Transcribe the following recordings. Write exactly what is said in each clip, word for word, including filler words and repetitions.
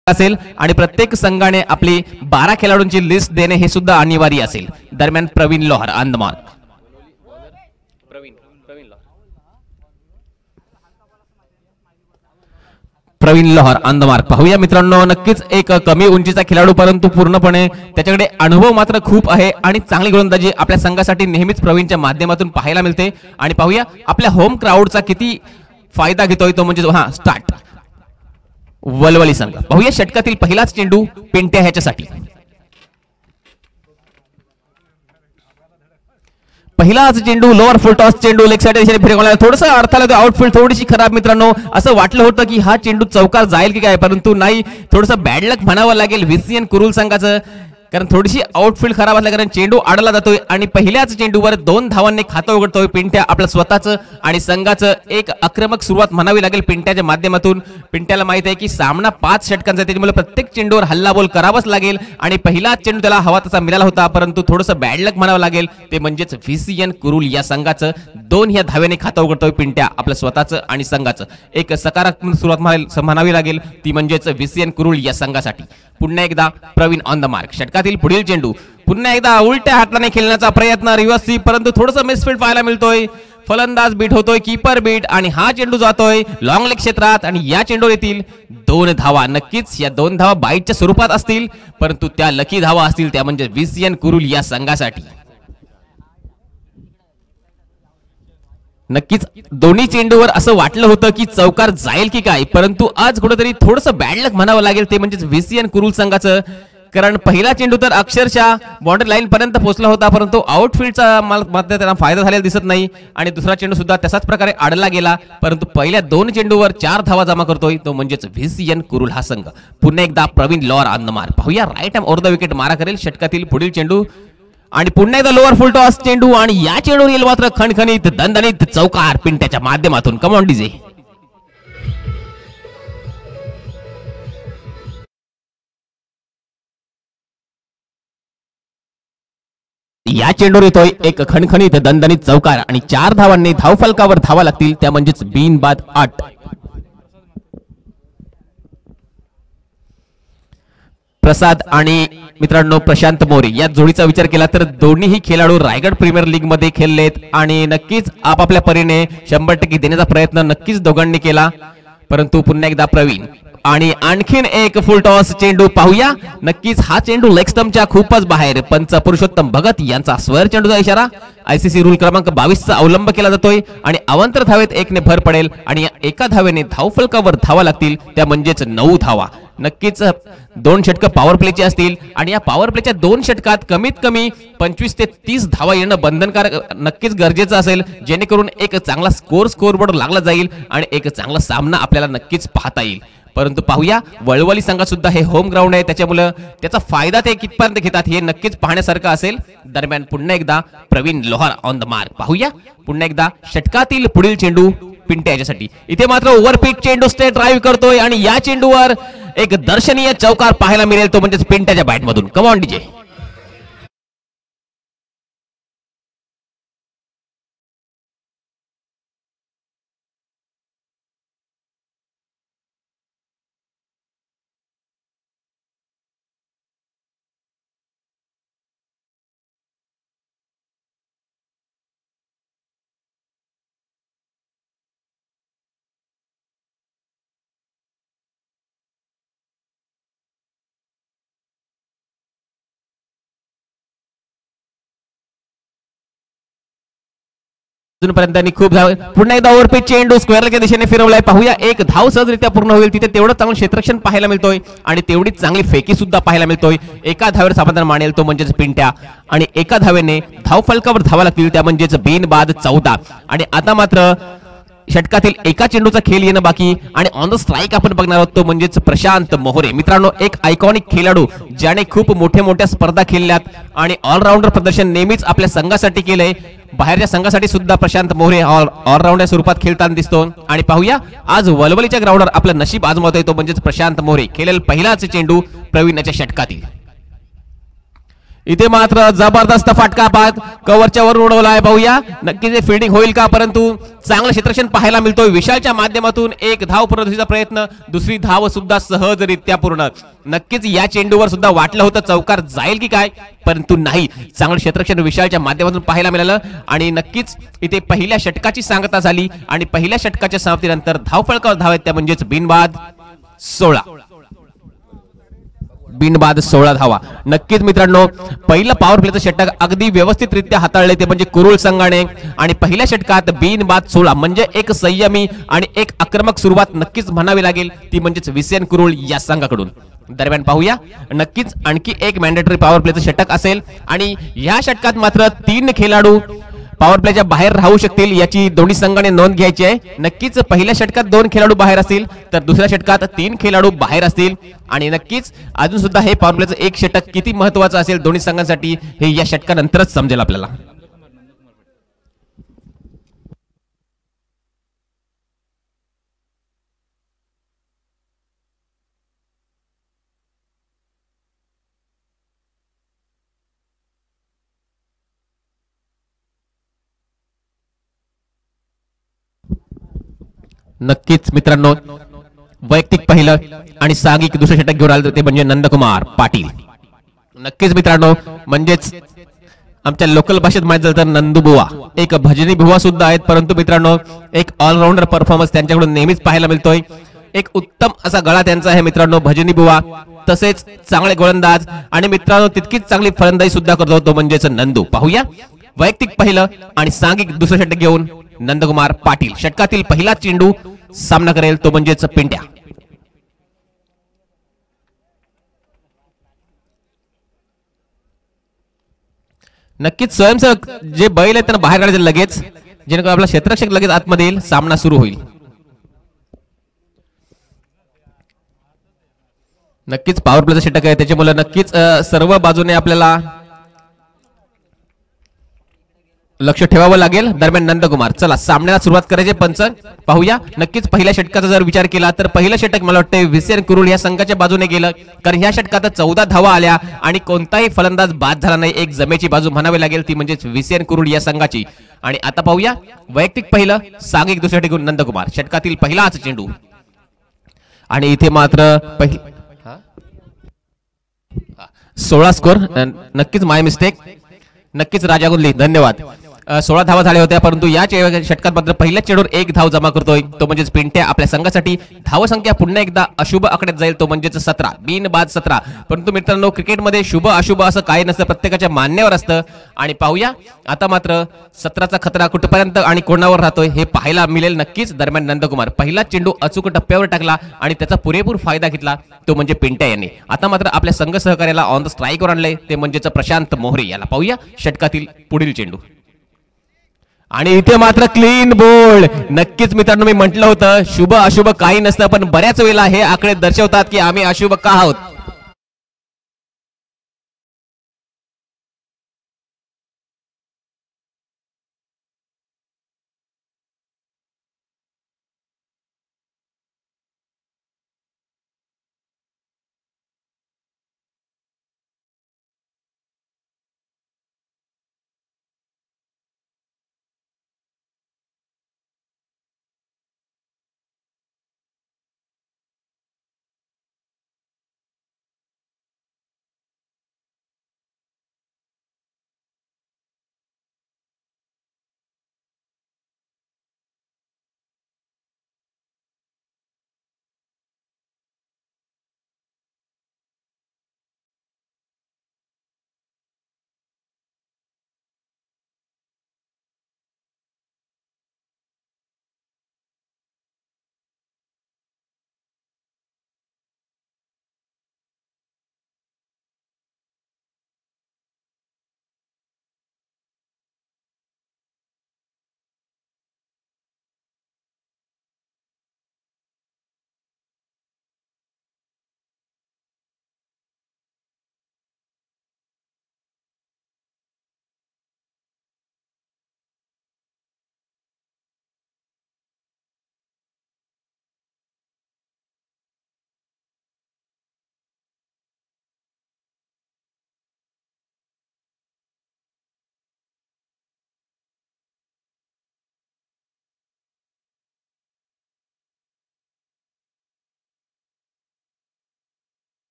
असेल आणि प्रत्येक संघाने आपली बारा खेळाडूंची लिस्ट देणे हे सुद्धा अनिवार्य असेल। दरम्यान प्रवीण लोहार अंदमान प्रवीण लोहार अंदमार्क पाहूया मित्रांनो, नक्कीच एक कमी उंचीचा खेळाडू परंतु पूर्णपणे त्याच्याकडे अनुभव मात्र खूप आहे आणि चांगली गोलंदाजी आपल्या संघासाठी नेहमीच प्रवीणच्या माध्यमातून पाहायला मिळते। आणि पाहूया आपल्या होम क्राउडचा किती फायदा घेतोय तो म्हणजे हा स्टार्ट वलवली संघ। पाहूया षटकातील पहिलाच चेंडू पिंट्या ह्याच्यासाठी, पहिलाच चेंडू लोअर फुल टॉस चेंडू लेग साइड दिशेने फिरवला, थोडंसं अर्थाला आउटफील्ड थोडीशी खराब मित्रांनो, असं वाटलं होतं की हा चेंडू चौकार जाईल की काय, परंतु नाही, थोडंसं बॅड लक म्हणावं लागेल व्हीसीएन कुरुल संघाचं, कारण थोडीशी आउटफील्ड खराब असल्या कारण चेंडू अडला जातोय आणि पहिल्याच चेंडूवर दोन धावांनी खातं उघडतोय पिंट्या आपलं स्वतःचं आणि संघाचं। एक आक्रमक सुरुवात म्हणावी लागेल पिंट्याच्या माध्यमातून। पिंट्याला माहित आहे की सामना पाच षटकांचा, त्याच्यामुळे प्रत्येक चेंडूवर हल्ला बोल करावाच लागेल आणि पहिलाच चेंडू त्याला हवा तसा मिळाला होता, परंतु थोडंसं बॅड लक म्हणावं लागेल ते म्हणजेच व्हीसीएन कुरुल या संघाचं। दोन ह्या धाव्याने खातं उघडतोय पिंट्या आपलं स्वतःचं आणि संघाचं। एक सकारात्मक सुरुवात म्हणावी लागेल ती म्हणजेच व्हीसीएन कुरुल या संघासाठी। पुन्हा एकदा प्रवीण ऑन द मार्क, षटकातील पुढील चेंडू पुन्हा एकदा उलट्या हाताने खेळण्याचा प्रयत्न रिव्हर्स, परंतु थोडंसं मिसफील्ड पाहायला मिळतोय, फलंदाज बीट होतोय, कीपर बीट आणि हा चेंडू जातोय लॉंग लेग क्षेत्रात आणि या चेंडूवर येतील दोन धावा। नक्कीच या दोन धावा बाईटच्या स्वरूपात असतील, परंतु त्या लकी धावा असतील त्या म्हणजे व्हीसीएन कुरुल या संघासाठी। नक्कीच दोन्ही चेंडूवर असं वाटलं होतं की चौकार जाईल की काय, परंतु आज कुठेतरी थोडंसं बॅड लक म्हणावं लागेल ते म्हणजे व्हीसीएन कुरुल संघाचं, कारण पहिला चेंडू तर अक्षरशः बाउंड्री लाईन पर्यंत पोहोचला होता, परंतु आउटफील्डचा मात्र त्यांना फायदा झालेला दिसत नाही आणि दुसरा चेंडू सुद्धा तशाच प्रकारे अडला गेला, परंतु पहिल्या दोन चेंडूवर चार धावा जमा करतोय तो म्हणजेच व्हीसीएन कुरुल हा संघ। पुन्हा एकदा Praveen lower on the mark, पाहूया right hand over the wicket मारा करेल षटकातील पुढील चेंडू आणि पुन्हा एकदा लोअर फुल टॉस चेंडू आणि या चेंडूवर येईल मात्र खणखणीत दणदणीत चौकार पिंट्याच्या माध्यमातून। कम ऑन डीजे, या चेंडूवर येतोय एक खणखणीत दणदणीत चौकार आणि चार धावांनी धावफलकावर धावा लागतील त्या म्हणजेच बिनबाद आठ। प्रसाद आणि मित्रांनो प्रशांत मोरे या जोडीचा विचार केला तर दोन्हीही खेळाडू रायगड प्रीमियर लीग मध्ये खेळलेत आणि नक्कीच आपापल्या परीने शंभर टक्के देण्याचा प्रयत्न नक्कीच दोघांनी केला, परंतु पुन्हा एकदा प्रवीण आणि आणखीन एक फुल टॉस चेंडू पाहूया। नक्कीच हा चेंडू लेग स्टंपच्या खूपच बाहेर, पंच पुरुषोत्तम भगत यांचा स्वर चेंडूचा इशारा, आयसीसी रूल क्रमांक बावीस चा अवलंब केला जातोय आणि अवंतर धावेत एकने भर पडेल आणि एका धावेने धावफलकावर धावा लागतील त्या म्हणजेच नऊ धावा। नक्कीच दोन षटक पॉवर प्लेचे असतील आणि या पॉवर प्लेच्या दोन षटकात कमीत कमी पंचवीस ते तीस धावा येणं बंधनकारक नक्कीच गरजेचं असेल, जेणेकरून एक चांगला स्कोर स्कोरबोर्ड लागला जाईल आणि एक चांगला सामना आपल्याला नक्कीच पाहता येईल। परंतु पाहूया वळवली संघात सुद्धा हे होम ग्राउंड आहे, त्याच्यामुळे त्याचा फायदा ते कितपर्यंत घेतात हे नक्कीच पाहण्यासारखं असेल। दरम्यान पुन्हा एकदा प्रवीण लोहार ऑन द मार्क, पाहूया पुन्हा एकदा षटकातील पुढील चेंडू पिंट्या याच्यासाठी। इथे मात्र ओव्हरपिच चेंडू स्ट्रेट ड्राईव्ह करतोय आणि या चेंडूवर एक दर्शनीय चौकार पाहायला मिळेल तो म्हणजे पिंट्याच्या बॅट मधून। कम ऑन डीजे, अजूनपर्यंत त्यांनी खूप धाव, पुन्हा एकदा ओव्हरपिच चेंडू स्क्वेअरच्या दिशेने फिरवलाय, पाहूया एक धाव सहजरित्या पूर्ण होईल, तिथे तेवढं चांगलं क्षेत्ररक्षण पाहायला मिळतोय आणि तेवढीच चांगली फेकी सुद्धा पाहायला मिळतोय। एका धावेवर समाधान मानेल तो म्हणजेच पिंट्या आणि एका धावेने धावफलकावर धावा लागतील त्या म्हणजेच बिनबाद चौदा। आणि आता मात्र षटकातील एका चेंडूचा खेळ येणं बाकी आणि ऑन द स्ट्राईक आपण बघणार आहोत तो म्हणजेच प्रशांत मोहरे। मित्रांनो एक आयकॉनिक खेळाडू ज्याने खूप मोठ्या मोठ्या स्पर्धा खेळल्यात आणि ऑलराऊंडर प्रदर्शन नेहमीच आपल्या संघासाठी केलंय, बाहेरच्या संघासाठी सुद्धा प्रशांत मोहरे ऑलराऊंडर स्वरूपात खेळताना दिसतो। आणि पाहूया आज वलवलीच्या ग्राउंडवर आपलं नशीब आजमावतोय तो म्हणजेच प्रशांत मोहरे, खेळेल पहिलाच चेंडू प्रवीणच्या षटकातील। इथे मात्र जबरदस्त फटका पाहत कव्हरच्या वर उडवला आहे. पाहूया नक्कीच फिल्डिंग होईल का, परंतु चांगलं क्षेत्ररक्षण पाहायला मिळतोय. विशालच्या माध्यमातून एक धाव प्रदर्शनाचा प्रयत्न, दुसरी धाव सुद्धा सहजरित्या पूर्ण. नक्कीच या चेंडूवर सुद्धा वाटलं होतं चौकार जाईल की काय, परंतु नाही. चांगलं क्षेत्ररक्षण विशालच्या माध्यमातून पाहायला मिळालं आणि नक्कीच इथे पहिल्या षटकाची सांगता झाली आणि पहिल्या षटकाच्या समाप्तीनंतर धावफलकावर धाव आहेत त्या म्हणजेच बिनबाद सोळा. बिनबाद सोळा धावा. नक्कीच मित्रांनो पहिलं पॉवर प्लेचं षटक अगदी व्यवस्थितरित्या हाताळले ते म्हणजे कुरुल संघाने आणि पहिल्या षटकात बिनबाद सोळा म्हणजे एक संयमी आणि एक आक्रमक सुरुवात नक्कीच म्हणावी लागेल ती म्हणजेच विसेन कुरुल या संघाकडून. दरम्यान पाहूया नक्कीच आणखी एक मॅन्डेटरी पॉवर प्लेचं षटक असेल आणि या षटकात मात्र तीन खेळाडू पॉवर प्लेच्या बाहेर राहू शकतील याची दोन्ही संघाने नोंद घ्यायची आहे. नक्कीच पहिल्या षटकात दोन खेळाडू बाहेर असतील तर दुसऱ्या षटकात तीन खेळाडू बाहेर असतील आणि नक्कीच अजून सुद्धा हे पॉवर प्लेचं एक षटक किती महत्त्वाचं असेल दोन्ही संघांसाठी हे या षटकानंतरच समजेल आपल्याला. नक्कीच मित्रांनो वैयक्तिक पहिलं आणि सांघिक दुसरं षटक घेऊन आलं ते म्हणजे नंदकुमार पाटील. नक्कीच मित्रांनो म्हणजेच आमच्या लोकल भाषेत माहित झालं तर नंदुबुवा एक भजनी बुवा सुद्धा आहेत, परंतु मित्रांनो एक ऑलराऊंडर परफॉर्मन्स त्यांच्याकडून नेहमीच पाहायला मिळतोय. एक उत्तम असा गळा त्यांचा आहे मित्रांनो भजनी बुवा, तसेच चांगले गोलंदाज आणि मित्रांनो तितकीच चांगली फलंदाजी सुद्धा करतो तो म्हणजेच नंदू. पाहूया वैयक्तिक पहिलं आणि सांघिक दुसरं षटक घेऊन नंदकुमार पाटील षटकातील पहिला चेंडू सामना करेल तो म्हणजेच पिंट्या. नक्कीच स्वयंसेवक जे बैल आहेत त्यांना बाहेर काढायचे लगेच, जेणेकरून आपला क्षेत्ररक्षक लगेच आतमध्ये येईल, सामना सुरू होईल. नक्कीच पॉवर प्लेचं षटक आहे त्याच्यामुळे नक्कीच सर्व बाजूने आपल्याला लक्ष ठेवावं लागेल. दरम्यान नंदकुमार चला सामन्याला सुरुवात करायची पंच. पाहूया नक्कीच पहिल्या षटकाचा जर विचार केला तर पहिलं षटक मला वाटतं विसेन कुरुल या संघाच्या बाजूने गेलं, कारण ह्या षटकात चौदा धावा आल्या आणि कोणताही फलंदाज बाद झाला नाही. एक जमेची बाजू म्हणावी लागेल ती म्हणजे विसेन कुरुल या संघाची. आणि आता पाहूया वैयक्तिक पहिलं सांघिक दुसऱ्या षटक नंदकुमार षटकातील पहिलाच चेंडू आणि इथे मात्र सोळा स्कोर. नक्कीच माय मिस्टेक. नक्कीच राजा गुंडली धन्यवाद. सोळा धावा झाल्या होत्या परंतु या षटकात मात्र पहिल्या चेंडूवर एक धाव जमा करतोय तो म्हणजेच पिंट्या आपल्या संघासाठी. धाव संख्या पुन्हा एकदा अशुभ आकड्यात जाईल तो म्हणजेच सतरा बिनबाद सतरा. परंतु मित्रांनो क्रिकेटमध्ये शुभ अशुभ असं काही नसतं, प्रत्येकाच्या मान्यावर असतं. आणि पाहूया आता मात्र सतराचा खतरा कुठपर्यंत आणि कोणावर राहतोय हे पाहायला मिळेल नक्कीच. दरम्यान नंदकुमार पहिला चेंडू अचूक टप्प्यावर टाकला आणि त्याचा पुरेपूर फायदा घेतला तो म्हणजे पिंट्या यांनी. आता मात्र आपल्या संघ सहकार्याला ऑन द स्ट्राईकवर आणले ते म्हणजेच प्रशांत मोहरे याला. पाहूया षटकातील पुढील चेंडू आणि इथे मात्र क्लीन बोल्ड. नक्कीच मित्रांनो मी म्हटलं होतं शुभ अशुभ काही नसतं, पण बऱ्याच वेळेला हे आकडे दर्शवतात की आम्ही अशुभ का आहोत.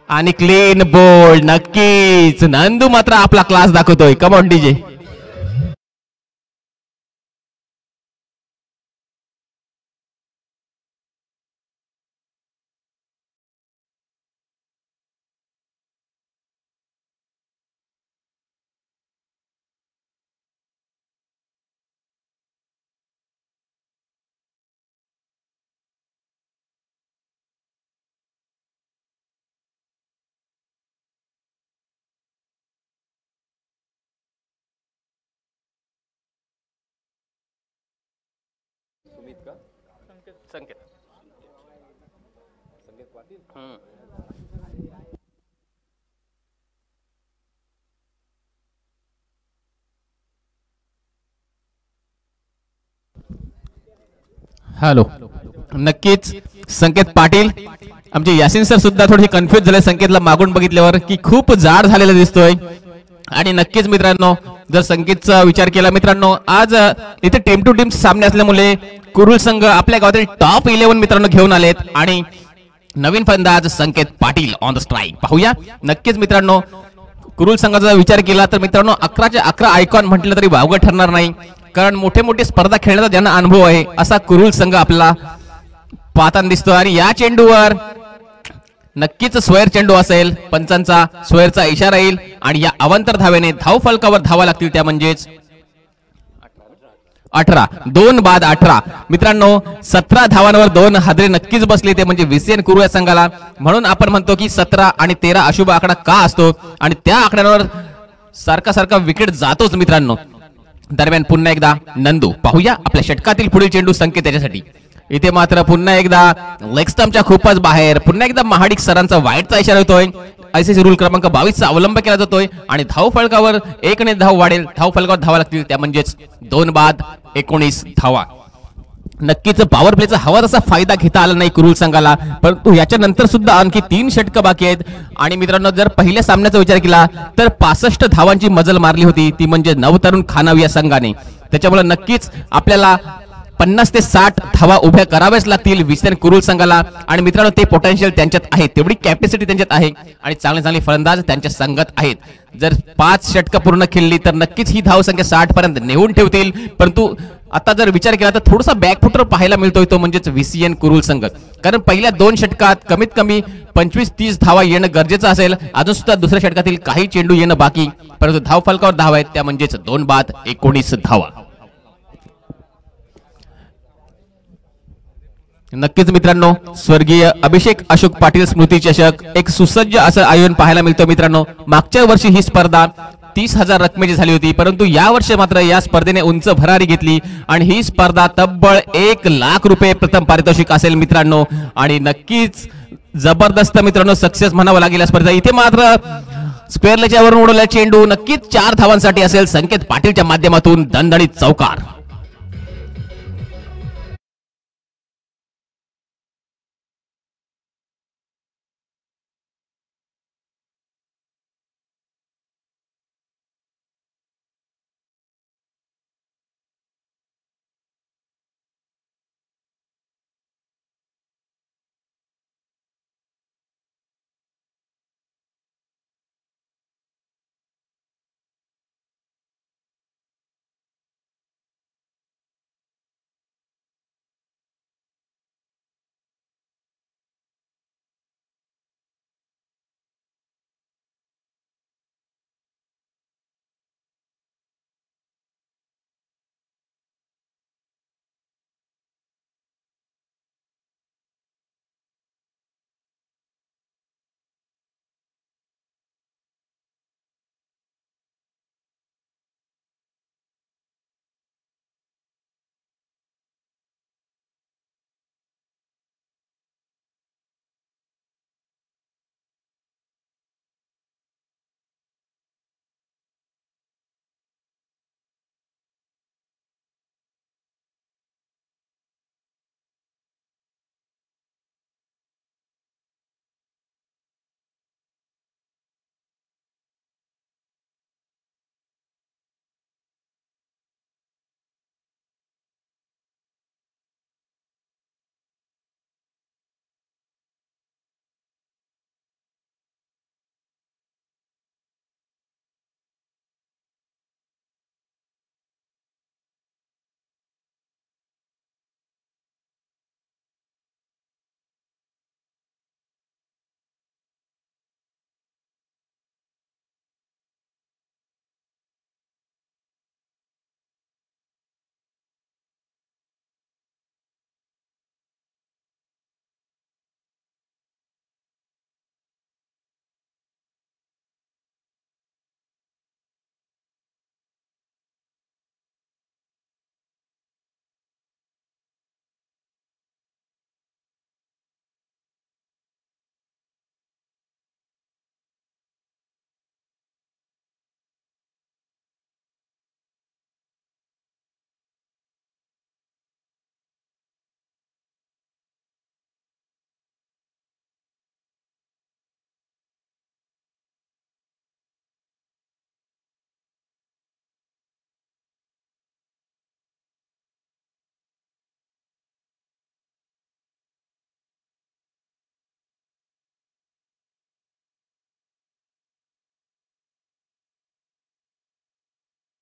आणि क्लीन बोल्ड. नक्कीच नंदू मात्र आपला क्लास दाखवतोय. Come on DJ. संकेत. हॅलो. नक्कीच संकेत पाटील. आमचे यासिन सर सुद्धा थोडे कन्फ्युज झाले संकेतला मागून बघितल्यावर की खूप जाड झालेला दिसतोय. आणि नक्कीच मित्रांनो जर संकेतचा विचार केला मित्रांनो आज इथे टीम टू टीम सामने असल्यामुळे कुरुल संघ आपल्या गावातील टॉप इलेव्हन मित्रांनो घेऊन आलेत आणि नवीन फलंदाज संकेत पाटील ऑन द स्ट्राईक. पाहूया नक्कीच मित्रांनो कुरुल संघाचा विचार केला तर मित्रांनो अकराचे अकरा आयकॉन म्हटलं तरी वावगं ठरणार नाही. कारण मोठे मोठे स्पर्धा खेळण्याचा ज्यांना अनुभव आहे असा कुरुल संघ आपला पाहताना दिसतो. आणि या चेंडूवर नक्कीच स्वेअर चेंडू असेल. पंचांचा स्वेअरचा इशारा येईल आणि या अवांतर धावेने धाव फलकावर धावा लागतील त्या म्हणजेच अठरा. दोन बाद अठरा मित्रांनो सतरा धावांवर दोन हादरे नक्कीच बसले ते म्हणजे व्हीसीएन कुरु या संघाला. म्हणून आपण म्हणतो की सतरा आणि तेरा अशुभ आकडा का असतो आणि त्या आकड्यावर सारखा सारखा विकेट जातोच मित्रांनो. दरम्यान पुन्हा एकदा नंदू. पाहूया आपल्या षटकातील पुढील चेंडू संकेत त्याच्यासाठी. इथे मात्र पुन्हा एकदा लेग स्टंपच्या खूपच बाहेर. पुन्हा एकदा महाडिक सरांचा वाईटचा इशारा होतोय. आयसीसी रूल क्रमांक बावीस चा अवलंब केला जातोय आणि धाव फलकावर एकने धाव वाढेल. धाव फलकावर धावा लागतील त्या म्हणजेच दोन बाद एकोणीस धावा. नक्कीच पॉवर प्लेचा हवा तसा फायदा घेता आला नाही कुरुल संघाला. परंतु याच्या नंतर सुद्धा आणखी तीन षटकं बाकी आहेत. आणि मित्रांनो जर पहिल्या सामन्याचा विचार केला तर पासष्ट धावांची मजल मारली होती ती म्हणजे नवतरुण खानावी या संघाने. त्याच्यामुळे नक्कीच आपल्याला पन्नास ते साठ धावा उभ्या कराव्याच लागतील व्हीसीएन कुरुल संघाला. आणि मित्रांनो ते पोटेन्शियल त्यांच्यात आहे तेवढी कॅपॅसिटी त्यांच्यात आहे आणि चांगले चांगले फलंदाज त्यांच्या संघात आहेत. जर पाच षटकं पूर्ण खेळली तर नक्कीच ही धाव संख्या साठ पर्यंत नेऊन ठेवतील. परंतु आता जर विचार केला तर थोडासा बॅकफुटर पाहायला मिळतोय तो म्हणजेच व्हीसीएन कुरुल संघ. कारण पहिल्या दोन षटकात कमीत कमी पंचवीस तीस धावा येणं गरजेचं असेल. अजून सुद्धा दुसऱ्या षटकातील काही चेंडू येणं बाकी. परंतु धाव फलकावर धावा आहेत त्या म्हणजेच दोन बाद एकोणीस धावा. नक्कीच मित्रांनो स्वर्गीय अभिषेक अशोक पाटील स्मृती चषक एक सुसज्ज असं आयोजन पाहायला मिळतं मित्रांनो. मागच्या वर्षी ही स्पर्धा तीस हजार रकमेची झाली होती परंतु या वर्षी मात्र या स्पर्धेने उंच भरारी घेतली आणि ही स्पर्धा तब्बल एक लाख रुपये प्रथम पारितोषिक असेल मित्रांनो. आणि नक्कीच जबरदस्त मित्रांनो सक्सेस म्हणावं लागेल या स्पर्धा. इथे मात्र स्क्वेअरलेच्या वरून उडवलेला चेंडू नक्कीच चार धावांसाठी असेल संकेत पाटीलच्या माध्यमातून दणदणीत चौकार.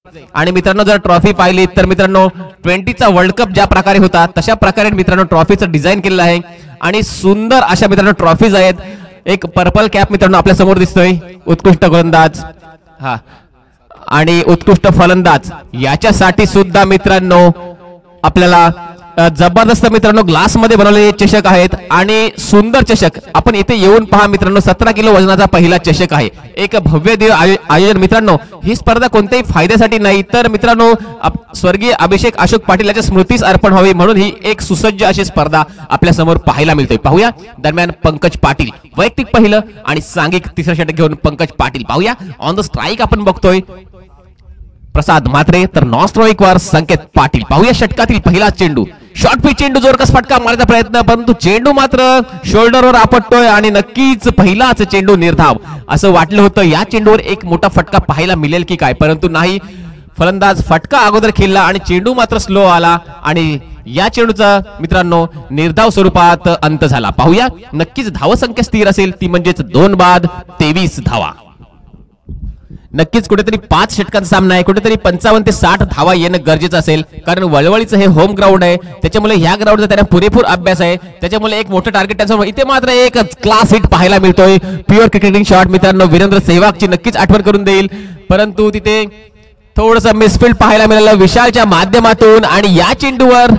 आणि मित्रांनो जर ट्रॉफी पाहिली तर मित्रांनो ट्वेंटीचा वर्ल्ड कप ज्या प्रकारे होता तशा प्रकारे मित्रांनो ट्रॉफीचं डिझाईन केलेलं आहे आणि सुंदर अशा मित्रांनो ट्रॉफीज आहेत. एक पर्पल कॅप मित्रांनो आपल्या समोर दिसतोय, उत्कृष्ट गोलंदाज हा आणि उत्कृष्ट फलंदाज याच्यासाठी सुद्धा मित्रांनो आपल्याला जबरदस्त मित्रांनो ग्लास मध्ये बनवलेले चषक आहेत आणि सुंदर चषक. आपण इथे येऊन पहा मित्रांनो, सतरा किलो वजनाचा पहिला चषक आहे. एक भव्य दिव्य आयोजन मित्रांनो. ही स्पर्धा कोणत्याही फायद्यासाठी नाही तर मित्रांनो स्वर्गीय अभिषेक अशोक पाटील यांच्या स्मृतीस अर्पण व्हावी म्हणून ही एक सुसज्ज अशी स्पर्धा आपल्या समोर पाहायला मिळते. पाहूया दरम्यान पंकज पाटील वैयक्तिक पहिलं आणि सांघिक तिसरं षटक घेऊन पंकज पाटील. पाहूया ऑन द स्ट्राईक आपण बघतोय प्रसाद मात्रे तर नॉन स्ट्राईक वर संकेत पाटील. पाहूया षटकातील पहिला चेंडू, शॉर्ट पिच चेंडू, जोरकस फटका मारण्याचा प्रयत्न परंतु चेंडू मात्र शोल्डरवर आपटतोय आणि नक्कीच पहिलाच चेंडू निर्धाव. असं वाटलं होतं या चेंडूवर एक मोठा फटका पाहायला मिळेल की काय, परंतु नाही. फलंदाज फटका अगोदर खेळला आणि चेंडू मात्र स्लो आला आणि या चेंडूचा मित्रांनो निर्धाव स्वरूपात अंत झाला. पाहूया नक्कीच धावसंख्या स्थिर असेल ती म्हणजेच दोन बाद तेवीस धावा. नक्कीच कुठेतरी पाच षटकांचा सामना आहे, कुठेतरी पंचावन्न ते साठ धावा येणं गरजेचं असेल कारण वळवळीचं हे होम ग्राउंड आहे. त्याच्यामुळे ह्या ग्राउंडचा त्यांना पुरेपूर अभ्यास आहे, त्याच्यामुळे एक मोठं टार्गेट त्यांचं. इथे मात्र एक क्लास हिट पाहायला मिळतोय, प्युअर क्रिकेटिंग शॉट मित्रांनो. वीरेंद्र सेहवागची नक्कीच आठवण करून देईल परंतु तिथे थोडंसं मिसफिल्ड पाहायला मिळालं विशालच्या माध्यमातून आणि या चेंडूवर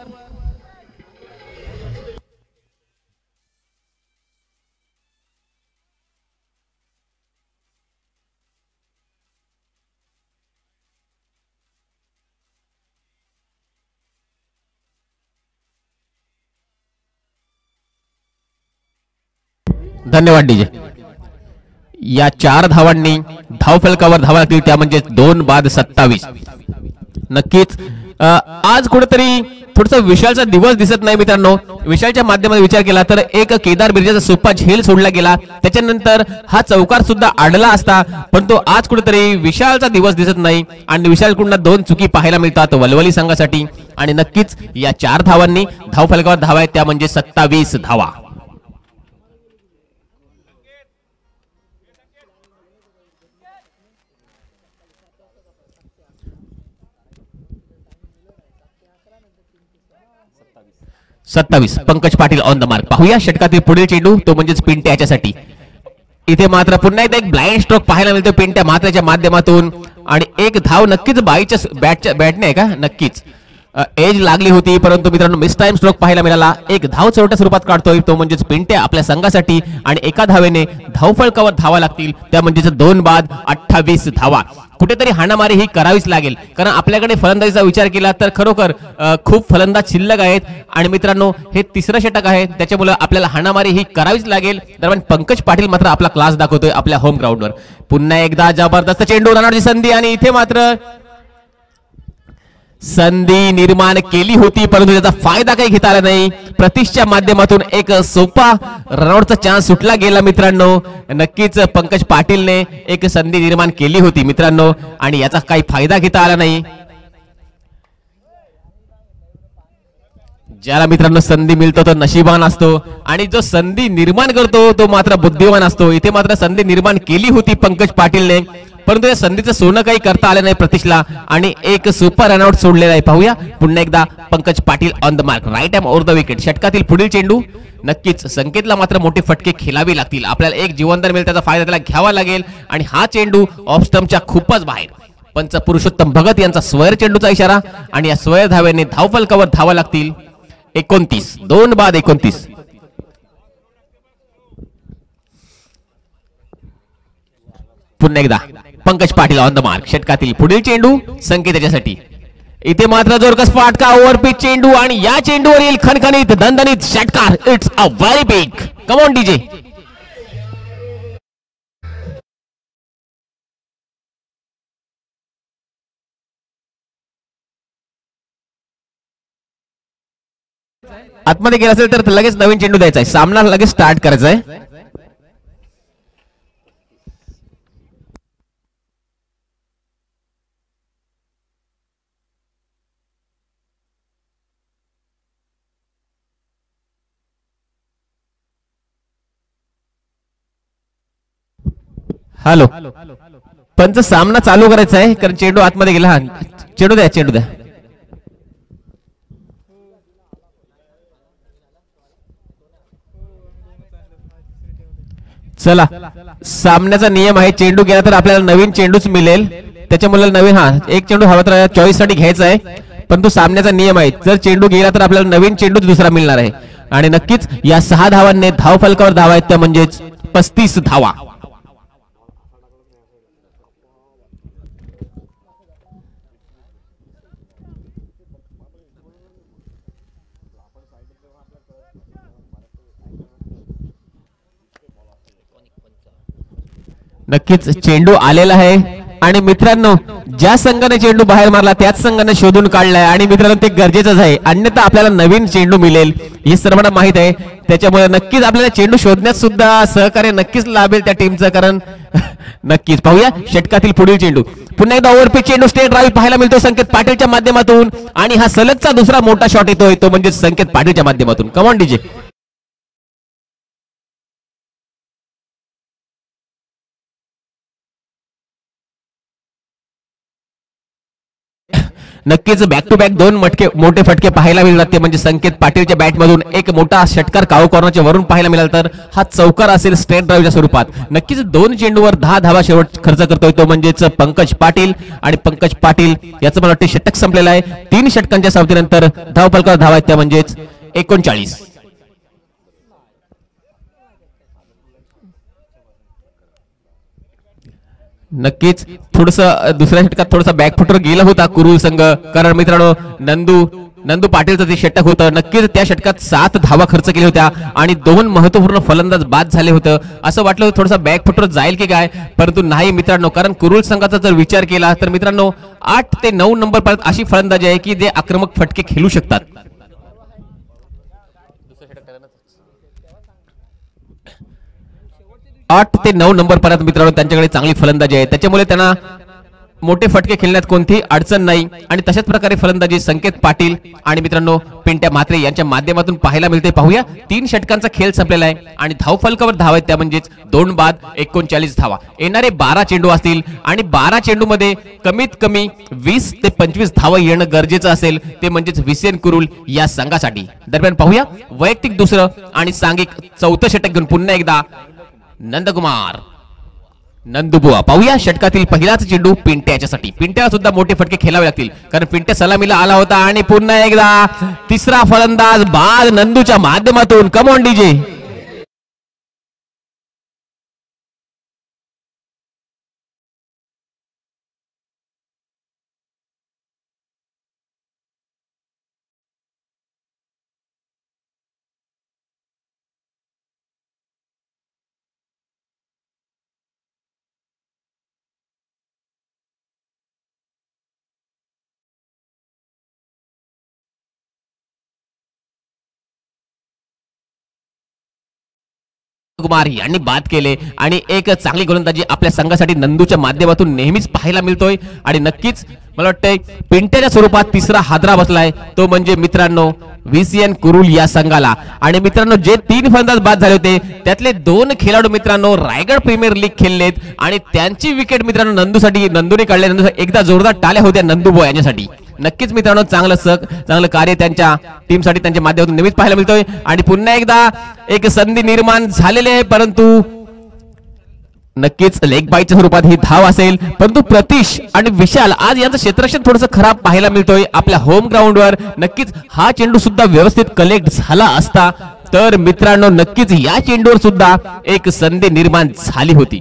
धन्यवाद डीजे. या चार धावांनी धाव फलकावर धावा लागतील त्या म्हणजे दोन बाद सत्तावीस. नक्कीच आज कुठेतरी थोडसा विशालचा दिवस दिसत नाही मित्रांनो. विशालच्या माध्यमातून विचार केला तर एक केदार बिर्जाचा सोपा झेल सोडला गेला, त्याच्यानंतर हा चौकार सुद्धा अडला असता परंतु आज कुठेतरी विशालचा दिवस दिसत नाही आणि विशालकडून दोन चुकी पाहायला मिळतात वलवली संघासाठी आणि नक्कीच या चार धावांनी धाव फलकावर धावा आहेत त्या म्हणजे सत्तावीस धावा. सत्तावीस Pankaj Patil on the mark. पाहूया षटकातील पुढील चेंडू तो म्हणजेच पिंट्या याच्यासाठी. इथे मात्र पुन्हा एकदा एक ब्लाइंड स्ट्रोक पाहायला मिळतो पिंट्या मात्राच्या माध्यमातून आणि एक धाव नक्कीच बाईच्या बॅटच्या बॅटने आहे का नक्कीच एज लागली होती परंतु मित्रांनो मिस टाइम स्ट्रोक पाहायला मिळाला. एक धाव चौथ्या स्वरूपात काढतोय तो म्हणजेच पिंट्या आपल्या संघासाठी आणि एका धावेने धाव फलकावर धावा लागतील त्या म्हणजेच दोन बाद अठ्ठावीस धावा. कुठेतरी हाणामारी ही करावीच लागेल कारण आपल्याकडे फलंदाजीचा विचार केला तर खरोखर खूप फलंदाज शिल्लक आहेत आणि मित्रांनो हे तिसरं षटक आहे त्याच्यामुळे आपल्याला हाणामारी ही करावीच लागेल. दरम्यान पंकज पाटील मात्र आपला क्लास दाखवतोय आपल्या होम ग्राउंडवर. पुन्हा एकदा जबरदस्त चेंडू राहण्याची संधी आणि इथे मात्र संधी निर्माण केली होती परंतु त्याचा फायदा काही घेता आला नाही. प्रतीशच्या माध्यमातून एक सोपा रनआउटचा चान्स सुटला गेला मित्रांनो. नक्कीच पंकज पाटीलने एक संधी निर्माण केली होती मित्रांनो आणि याचा काही फायदा घेता आला नाही. ज्याला मित्रांनो संधी मिळतो तो नशिबान असतो आणि जो संधी निर्माण करतो तो मात्र बुद्धिमान असतो. इथे मात्र संधी निर्माण केली होती पंकज पाटीलने परंतु या संधीचं सोनं काही करता आलं नाही प्रतीशला आणि एक सुपर रनआउट सोडलेला आहे. पाहूया पुन्हा एकदा Pankaj Patil on the mark. Right hand over the wicket. षटकातील पुढील चेंडू नक्कीच संकेतला मात्र मोठे फटके खेळावे लागतील. आपल्याला एक जीवनदान मिळेल त्याचा फायदा त्याला घ्यावा लागेल आणि हा चेंडू ऑफ स्टंपच्या खूपच बाहेर. पंच पुरुषोत्तम भगत यांचा स्वैर चेंडूचा इशारा आणि या स्वैर धाव्याने धाव फलकावर धावा लागतील एकोणतीस दोन बाद एकोणतीस. पुन्हा एकदा Pankaj Patil on the mark. षटकातील पुढील चेंडू संकेत याच्यासाठी. इथे मात्र जोरकस फाटका ओव्हरपिच चेंडू आणि या चेंडूवर येईल खणखणीत दणदणीत षटकार. It's a very big. Come on DJ. आतमध्ये गेला असेल तर लगेच नवीन चेंडू द्यायचा आहे. सामना लगेच स्टार्ट करायचा आहे. हॅलो पंच सामना चालू करायचा आहे कारण चेंडू आतमध्ये गेला. हा चेंडू द्या चेंडू द्या. चला सामन्याचा नियम आहे चेंडू गेला तर आपल्याला नवीन चेंडूच मिळेल. त्याच्यामुळे नवीन हा एक चेंडू हवा तर चॉईस साठी घ्यायचा आहे. परंतु सामन्याचा नियम आहे जर चेंडू गेला तर आपल्याला नवीन चेंडूच दुसरा मिळणार आहे. आणि नक्कीच या सहा धावांनी धाव फलकावर धावा आहेत त्या म्हणजेच पस्तीस धावा. नक्कीच चेंडू आलेला आहे आणि मित्रांनो ज्या संघाने चेंडू बाहेर मारला त्याच संघाने शोधून काढलाय आणि मित्रांनो ते गरजेचंच आहे अन्यथा आपल्याला नवीन चेंडू मिळेल हे सर्वांना माहित आहे. त्याच्यामुळे नक्कीच आपल्याला चेंडू शोधण्यात सुद्धा सहकार्य नक्कीच लाभेल त्या टीमचं. कारण नक्कीच पाहूया षटकातील पुढील चेंडू. पुन्हा एकदा ओव्हरपिच चेंडू स्ट्रेट ड्राईव्ह पाहायला मिळतो संकेत पाटीलच्या माध्यमातून आणि हा सलगचा दुसरा मोठा शॉट येतोय तो म्हणजे संकेत पाटीलच्या माध्यमातून. Come on DJ. नक्कीच बॅक टू बॅक दोन मटके मोठे फटके पाहायला मिळतात ते म्हणजे संकेत पाटीलच्या बॅट मधून एक मोठा षटकार काऊ कॉर्नरच्या वरून पाहायला मिळाला तर हा चौकार असेल स्ट्रेट ड्राईव्हच्या स्वरूपात. नक्कीच दोन चेंडूवर दहा धावा शेवट खर्च करतोय तो म्हणजेच पंकज पाटील आणि पंकज पाटील याचं मला वाटतं षटक संपलेलं आहे. तीन षटकांच्या सावधीनंतर धाव फलकावर धावा आहेत त्या म्हणजेच एकोणचाळीस. नक्कीच थोडस दुसऱ्या षटकात थोडासा बॅकफुटर गेला होता कुरुल संघ कारण मित्रांनो नंदू नंदू पाटीलचं ते षटक होतं. नक्कीच त्या षटकात सात धावा खर्च केल्या होत्या आणि दोन महत्वपूर्ण फलंदाज बाद झाले होतं. असं वाटलं होतं थोडासा बॅकफुटर जाईल की काय परंतु नाही मित्रांनो कारण कुरुल संघाचा जर विचार केला तर मित्रांनो आठ ते नऊ नंबर पर्यंत अशी फलंदाजी आहे की जे आक्रमक फटके खेळू शकतात. आठ ते नऊ नंबर पर्यंत मित्रांनो त्यांच्याकडे चांगली फलंदाजी आहे त्याच्यामुळे त्यांना मोठे फटके खेळण्यात कोणतीही अडचण नाही. आणि तशाच प्रकारे फलंदाजी संकेत पाटील आणि मित्रांनो पिंट्या म्हात्रे यांच्या माध्यमातून पाहायला मिळते. पाहूया तीन षटकांचा खेळ संपलेला आहे आणि धाव फलकावर धावा आहेत त्या म्हणजेच दोन बाद एकोणचाळीस धावा. येणारे बारा चेंडू असतील आणि बारा चेंडू मध्ये कमीत कमी वीस ते पंचवीस धावा येणं गरजेचं असेल ते म्हणजेच विसेन कुरुल या संघासाठी. दरम्यान पाहूया वैयक्तिक दुसरं आणि सांघिक चौथं षटक घेऊन पुन्हा एकदा नंदकुमार नंदुबुवा. पाहूया षटकातील पहिलाच चेंडू पिंट्या याच्यासाठी. पिंट्याला सुद्धा मोठे फटके खेळावे लागतील कारण पिंट्या सलामीला आला होता आणि पुन्हा एकदा तिसरा फलंदाज बाद नंदूच्या माध्यमातून. Come on DJ. कुमार यांनी बाद केले आणि एक चांगली गोलंदाजी आपल्या संघासाठी नंदूच्या माध्यमातून नेहमीच पाहायला मिळतोय. आणि नक्कीच मला वाटतंय पिंट्याच्या स्वरूपात तिसरा हादरा बसलाय तो म्हणजे मित्रांनो विसीएन कुरुल या संघाला. आणि मित्रांनो जे तीन फलंदाज बाद झाले होते त्यातले दोन खेळाडू मित्रांनो रायगड प्रीमियर लीग खेळलेत आणि त्यांची विकेट मित्रांनो नंदूसाठी नंदूने काढले. नंदू एकदा जोरदार टाळ्या होत्या नंदुबो यांच्यासाठी. नक्कीच मित्रांनो चांगलं सक चांगलं कार्य त्यांच्या टीमसाठी त्यांच्या माध्यमातून नेहमीच पाहायला मिळतोय. आणि पुन्हा एकदा एक संधी निर्माण झालेली आहे परंतु नक्कीच लेग बाईच्या स्वरूपात ही धाव असेल. परंतु प्रतीश आणि विशाल आज यांचं क्षेत्ररक्षण थोडंसं खराब पाहायला मिळतोय आपल्या होम ग्राउंडवर. नक्कीच हा चेंडू सुद्धा व्यवस्थित कलेक्ट झाला असता तर मित्रांनो नक्कीच या चेंडूवर सुद्धा एक संधी निर्माण झाली होती.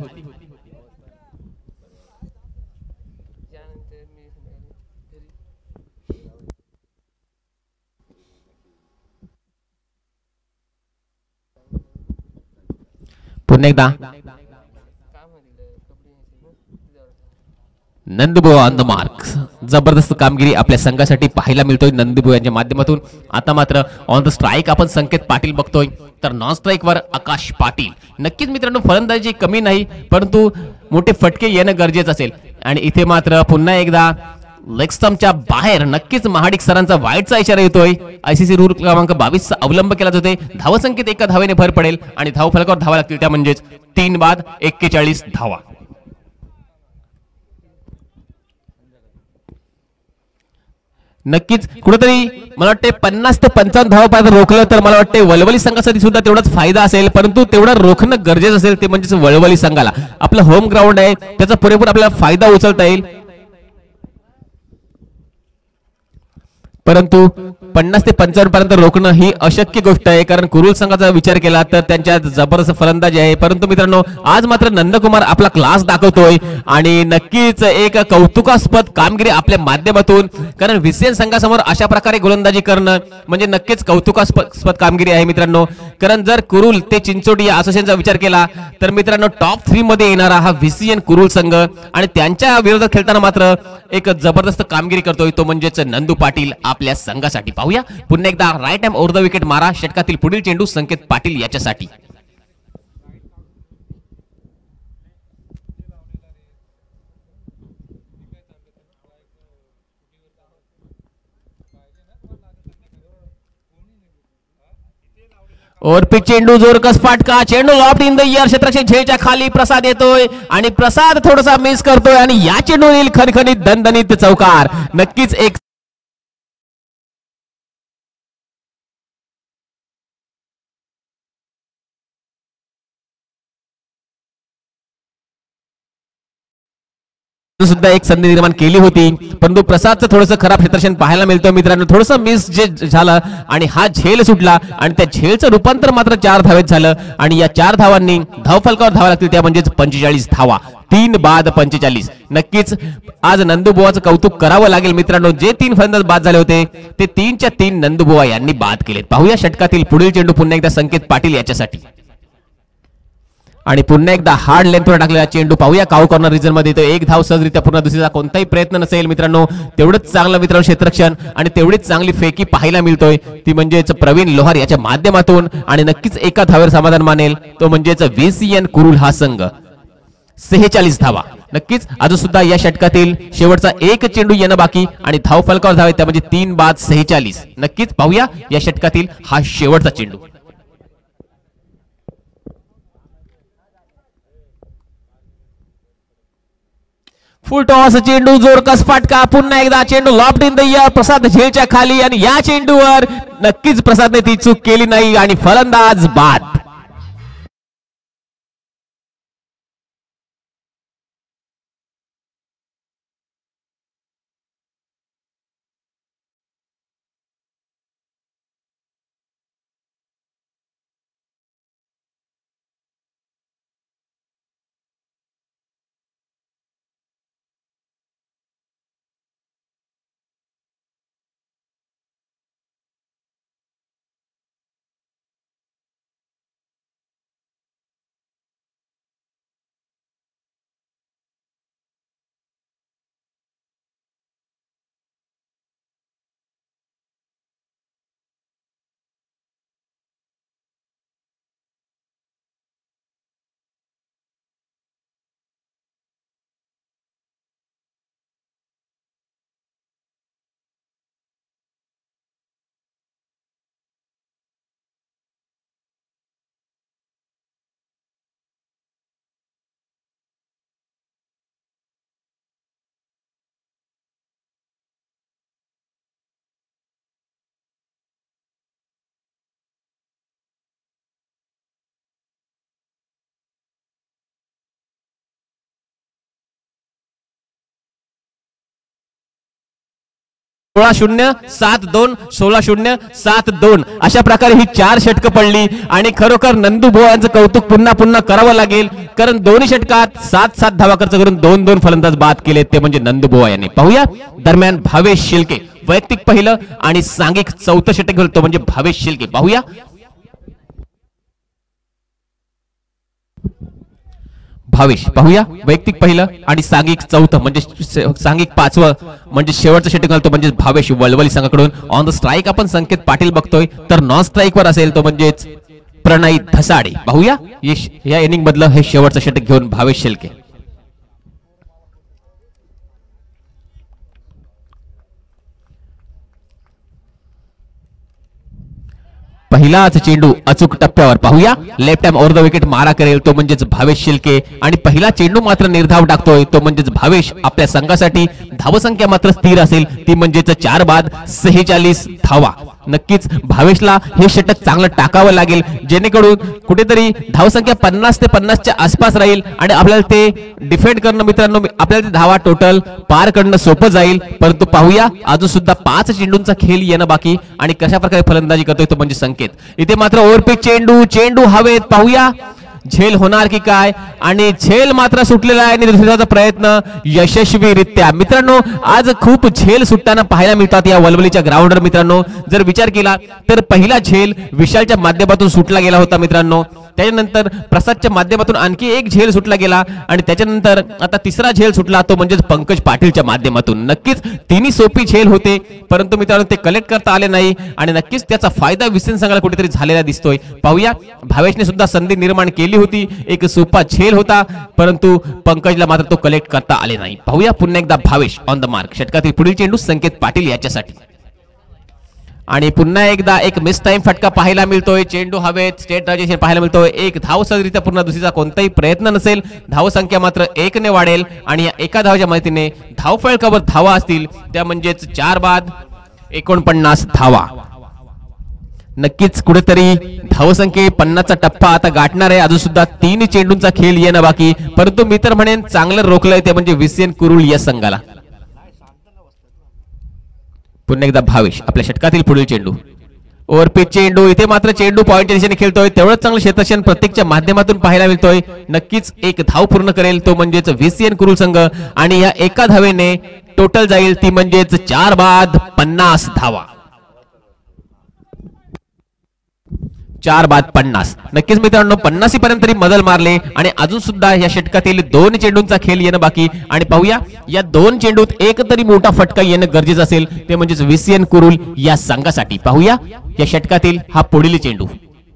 पुन्हा एकदा नंदुबुवा ऑन द मार्क. जबरदस्त कामगिरी आपल्या संघासाठी पाहायला मिळतोय नंदुबुवा यांच्या माध्यमातून. आता मात्र ऑन द स्ट्राईक आपण संकेत पाटील बघतोय तर नॉन स्ट्राईक वर आकाश पाटील. नक्कीच मित्रांनो फलंदाजी कमी नाही परंतु मोठे फटके येणं गरजेचं असेल. आणि इथे मात्र पुन्हा एकदा लेग स्टंपच्या बाहेर नक्कीच महाडिक सरांचा वाईटचा इशारा येतोय. आयसीसी रूल क्रमांक बावीस चा अवलंब केला जातोय. धावसंख्येत एका धावेने भर पडेल आणि धाव फलकावर धावा लागतील त्या म्हणजेच तीन बाद एक्केचाळीस धावा. नक्कीच कुठेतरी मला वाटते पन्नास ते पंचावन्न धावापर्यंत रोखलं तर मला वाटते वलवली संघासाठी सुद्धा तेवढाच फायदा असेल, परंतु तेवढं रोखणं गरजेचं असेल ते म्हणजेच वळवली संघाला. आपलं होम ग्राउंड आहे, त्याचा पुरेपूर आपल्याला फायदा उचलता येईल. परंतु पन्नास ते पंचावन्न पर्यंत रोखणं ही अशक्य गोष्ट आहे, कारण कुरुल संघाचा विचार केला तर त्यांच्यात जबरदस्त फलंदाजी आहे. परंतु मित्रांनो आज मात्र नंदकुमार आपला क्लास दाखवतोय आणि नक्कीच एक कौतुकास्पद कामगिरी आपल्या माध्यमातून, कारण व्हीसीएन संघासमोर अशा प्रकारे गोलंदाजी करणं म्हणजे नक्कीच कौतुकास्पद कामगिरी आहे मित्रांनो. कारण जर कुरुल ते चिंचोटी या असोसिएशनचा विचार केला तर मित्रांनो टॉप थ्री मध्ये येणारा हा व्हीसीएन कुरुल संघ आणि त्यांच्या विरोधात खेळताना मात्र एक जबरदस्त कामगिरी करतोय तो म्हणजेच नंदू पाटील आपल्या संघासाठी. पाहूया पुन्हा एकदा right hand over the wicket मारा. षटकातील पुढील चेंडू संकेत पाटील याच्यासाठी. ओरपी चेंडू जोरकस फाटका, चेंडू लॉफ्ट इन द एअर, क्षेत्ररक्षक झेलच्या खाली प्रसाद येतोय आणि प्रसाद थोडासा मिस करतोय आणि या चेंडू येईल खणखणीत दणदणीत चौकार. नक्कीच एक सुद्धा एक संधी निर्माण केली होती, परंतु प्रसादचं थोडंसं खराब क्षेत्ररक्षण पाहायला मिळतं मित्रांनो. थोडंसं मिस जे झालं आणि हा झेल सुटला आणि त्या झेलचं रूपांतर मात्र चार धावेत झालं आणि या चार धावांनी धावफलकावर धावा लागतील त्या म्हणजेच पंचेचाळीस धावा. तीन बाद पंचेचाळीस. नक्कीच आज नंदुबुवाचं कौतुक करावं लागेल मित्रांनो. जे तीन फलंदाज बाद झाले होते ते तीनच्या तीन नंदुबुवा यांनी बाद केलेत. पाहूया षटकातील पुढील चेंडू पुन्हा एकदा संकेत पाटील याच्यासाठी आणि पुन्हा एकदा हार्ड लेंथवर टाकलेला चेंडू. पाहूया काऊ कॉर्नर रिजन मध्ये तो एक धाव सहजरित्या पूर्ण दुसरीचा कोणताही प्रयत्न नसेल मित्रांनो. तेवढंच चांगलं मित्रांनो क्षेत्ररक्षण आणि तेवढीच चांगली फेकी पाहायला मिळतोय ती म्हणजेच प्रवीण लोहार याच्या माध्यमातून आणि नक्कीच एका धावेवर समाधान मानेल तो म्हणजेच व्हीसीएन कुरुल हा संघ. सेहेचाळीस धावा. नक्कीच अजून सुद्धा या षटकातील शेवटचा एक चेंडू येणं बाकी आणि धाव फलकावर धावे त्या म्हणजे तीन बाद सेहेचाळीस. नक्कीच पाहूया या षटकातील हा शेवटचा चेंडू. फुल टॉस चेंडू जोरकस फाटका, पुन्हा एकदा चेंडू loft in the air, Prasad झेलच्या खाली आणि या चेंडूवर नक्कीच प्रसादने ती चूक केली नाही आणि फलंदाज बाद. सोळा शून्य सात दोन सोळा शून्य सात दोन अशा प्रकारे ही चार षटकं पडली आणि खरोखर नंदू बुवा यांचं कौतुक पुन्हा पुन्हा करावं लागेल, कारण दोन्ही षटकात सात सात धावा खर्च करून दोन दोन फलंदाज बाद केले ते म्हणजे नंदू बुवा यांनी. पाहूया दरम्यान भावेश शिल्के वैयक्तिक पहिलं आणि सांघिक चौथं षटक घालतो म्हणजे भावेश शिल्के. पाहूया भावेश पाहूया वैयक्तिक पहिलं आणि सांघिक चौथं म्हणजे सांघिक पाचवं म्हणजे शेवटचं षटक घालतो म्हणजे भावेश वळवली संघाकडून. ऑन द स्ट्राईक आपण संकेत पाटील बघतोय, तर नॉन स्ट्राईक वर असेल तो म्हणजेच प्रणय धसाडे. पाहूया या इनिंग मधलं हे शेवटचं षटक घेऊन भावेश शिल्के. पहिलाच चेंडू अचूक टप्प्यावर पाहूया. Left hand over the wicket मारा करेल तो म्हणजेच भावेश शिल्के आणि पहिला चेंडू मात्र निर्धाव टाकतोय तो म्हणजेच भावेश. आपल्या संघासाठी धावसंख्या मात्र स्थिर असेल ती म्हणजेच चार बाद सेहेचाळीस धावा. नक्कीच भावेशला हे षटक चांगलं टाकावं लागेल जेणेकरून कुठेतरी धावसंख्या पन्नास ते पन्नासच्या आसपास राहील आणि आपल्याला ते डिफेंड करणं मित्रांनो आपल्याला धावा टोटल पार करणं सोपं जाईल. परंतु पाहूया अजून सुद्धा पाच चेंडूंचा खेळ येणं बाकी आणि कशा प्रकारे फलंदाजी करतोय तो म्हणजे संकेत. इथे मात्र ओव्हरपिच चेंडू चेंडू हवेत पाहूया झेल होणार की काय आणि झेल मात्र सुटलेला आहे आणि दुसऱ्याचा प्रयत्न यशस्वीरित्या. मित्रांनो आज खूप झेल सुटताना पाहायला मिळतात या वलवलीच्या ग्राउंडवर. मित्रांनो जर विचार केला तर पहिला झेल विशालच्या माध्यमातून सुटला गेला होता मित्रांनो. त्याच्यानंतर प्रसादच्या माध्यमातून आणखी एक झेल सुटला गेला आणि त्याच्यानंतर आता तिसरा झेल सुटला तो म्हणजे पंकज पाटीलच्या माध्यमातून. नक्कीच तिन्ही सोपी झेल होते परंतु मित्रांनो ते कलेक्ट करता आले नाही आणि नक्कीच त्याचा फायदा विसेन संघाला कुठेतरी झालेला दिसतोय. पाहूया भावेशने सुद्धा संधी निर्माण केली होती एक सोपा झेल होता परंतु पंकजला मात्र तो कलेक्ट करता आले नाही. पाहूया पुन्हा एकदा भावेश ऑन द मार्क. षटकातील पुढील चेंडू संकेत पाटील याच्यासाठी आणि पुन्हा एकदा एक मिस टाइम फटका पाहायला मिळतोय. चेंडू हवेत स्टेट ट्रान्झिशन पाहायला मिळतोय. एक धाव सहजरित्या पूर्ण दुसरीचा कोणताही प्रयत्न नसेल. धाव संख्या मात्र एक ने वाढेल आणि या एका धावाच्या मदतीने धाव फलकावर धावा असतील त्या म्हणजेच चार बाद एकोणपन्नास धावा. नक्कीच कुठेतरी धावसंख्ये पन्नासचा टप्पा आता गाठणार आहे. अजून सुद्धा तीन चेंडूंचा खेळ येणं बाकी परंतु मी तर म्हणेन चांगलं रोखलंय ते म्हणजे विसेन कुरुळ या संघाला. पुन्हा एकदा भावेश आपल्या षटकातील पुढील चेंडू ओव्हरपिच चेंडू. इथे मात्र चेंडू पॉइंटच्या दिशेने खेळतोय तेवढंच चांगलं क्षेत्ररक्षण प्रत्येकच्या माध्यमातून पाहायला मिळतोय. नक्कीच एक धाव पूर्ण करेल तो म्हणजेच व्हीसीएन कुरुल संघ आणि या एका धावेने टोटल जाईल ती म्हणजेच चार बाद पन्नास धावा. चार बाद पन्नास. नक्कीच मित्रांनो पन्नासी पर्यंत तरी मदल मारले आणि अजून सुद्धा या षटकातील दोन चेंडूंचा खेळ येणं बाकी आणि पाहूया या दोन चेंडूत एक तरी मोठा फटका येणं गरजेचं असेल ते म्हणजेच व्हीसीएन कुरुल या संघासाठी. पाहूया या षटकातील हा पुढील चेंडू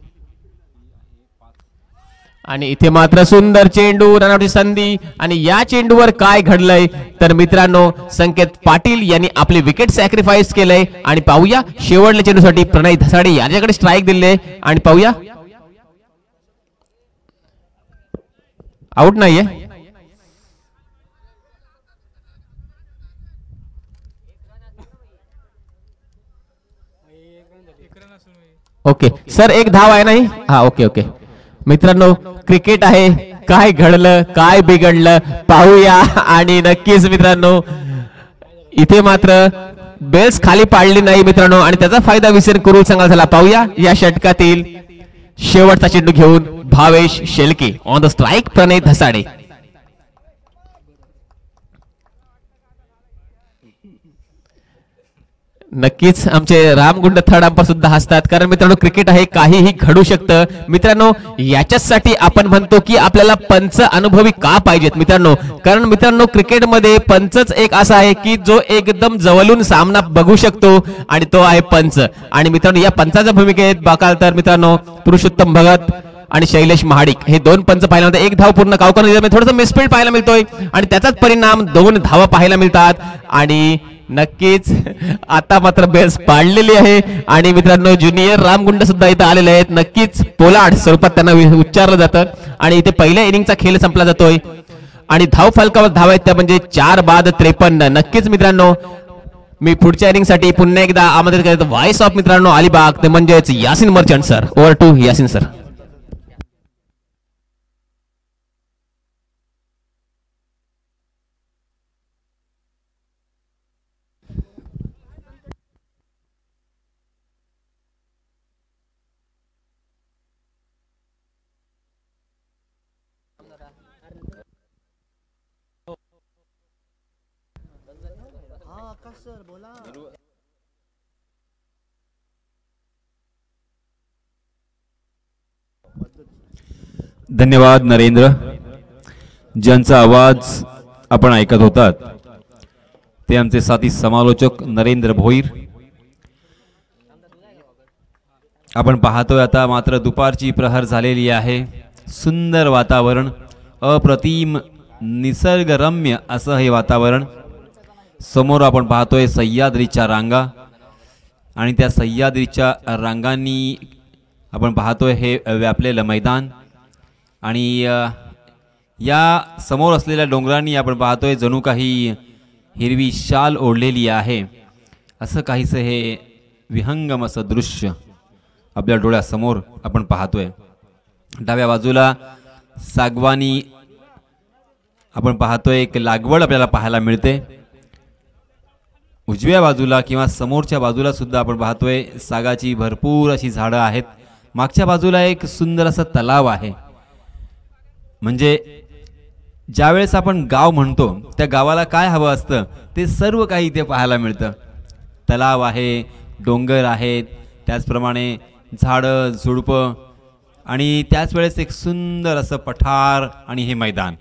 आणि इथे मात्र सुंदर चेंडू रनआउटची संधी आणि या चेंडूवर काय घडलंय तर मित्रांनो संकेत पाटील यांनी आपले विकेट सॅक्रिफाईस केलंय आणि पाहूया शेवटच्या चेंडूसाठी प्रणय धसाडे यांच्याकडे स्ट्राईक दिले आणि पाहूया आउट नाहीये. ओके सर एक धाव आहे नाही हा ओके ओके. मित्रांनो क्रिकेट आहे काय घडलं काय बिघडलं पाहूया आणि नक्कीच मित्रांनो इथे मात्र बेल्स खाली पाडली नाही मित्रांनो आणि त्याचा फायदा विसर कुरुल संघाला झाला. पाहूया या षटकातील शेवटचा चेंडू घेऊन Bhavesh Shelke on the strike Pranay Dhasade. नक्कीच आमचे रामगुंड थर्ड अंपायर सुद्धा हसतात कारण मित्रांनो क्रिकेट आहे काहीही घडू शकतं. मित्रांनो याच्यासाठी आपण म्हणतो की आपल्याला पंच अनुभवी का पाहिजेत मित्रांनो कारण मित्रांनो क्रिकेटमध्ये पंचच एक असा आहे की जो एकदम जवळून सामना बघू शकतो आणि तो आहे पंच. आणि मित्रांनो या पंचाच्या भूमिकेत बघाल तर मित्रांनो पुरुषोत्तम भगत आणि शैलेश महाडिक हे दोन पंच पाहायला मिळतात. एक धाव पूर्ण कावकर थोडंसं मिसफील्ड पाहायला मिळतोय आणि त्याचाच परिणाम दोन धावा पाहायला मिळतात आणि नक्कीच आता मात्र बेल्स पाडलेली आहे आणि मित्रांनो ज्युनियर रामगुंड सुद्धा इथं आलेले आहेत. नक्कीच पोलाड स्वरूपात त्यांना उच्चारलं जातं आणि इथे पहिल्या इनिंगचा खेळ संपला जातोय आणि धाव फलकावर धाव आहेत त्या म्हणजे चार बाद त्रेपन्न. नक्कीच मित्रांनो मी पुढच्या इनिंग साठी पुन्हा एकदा आमंत्रित करतो व्हॉइस ऑफ मित्रांनो अलिबाग ते म्हणजेच Yasin Merchant sir. Over to Yasin sir. धन्यवाद नरेंद्र. ज्यांचा आवाज आपण ऐकत होतात ते आमचे साथी समालोचक नरेंद्र भोईर. आपण पाहतोय आता मात्र दुपारची प्रहर झालेली आहे. सुंदर वातावरण अप्रतिम निसर्गरम्य असं हे वातावरण. समोर आपण पाहतोय सह्याद्रीच्या रांगा आणि त्या सह्याद्रीच्या रांगांनी आपण पाहतोय हे व्यापलेलं मैदान आणि या समोर असलेल्या डोंगरांनी आपण पाहतोय जणू काही हिरवी शाल ओढलेली आहे, असं काहीसं हे विहंगम असं दृश्य आपल्या डोळ्यासमोर आपण पाहतोय। डाव्या बाजूला सागवानी आपण पाहतोय एक लागवड आपल्याला पाहायला मिळते, उजव्या बाजूला किंवा समोरच्या बाजूला सुद्धा आपण पाहतोय सागाची भरपूर अशी झाडं आहेत, मागच्या बाजूला एक सुंदर असा तलाव आहे। म्हणजे ज्यावेळेस आपण गाव म्हणतो त्या गावाला काय हवं असतं ते सर्व काही इथे पाहायला मिळतं। तलाव आहे, डोंगर आहेत, त्याचप्रमाणे झाडं झुडपं आणि त्याच वेळेस एक सुंदर असं पठार आणि हे मैदान।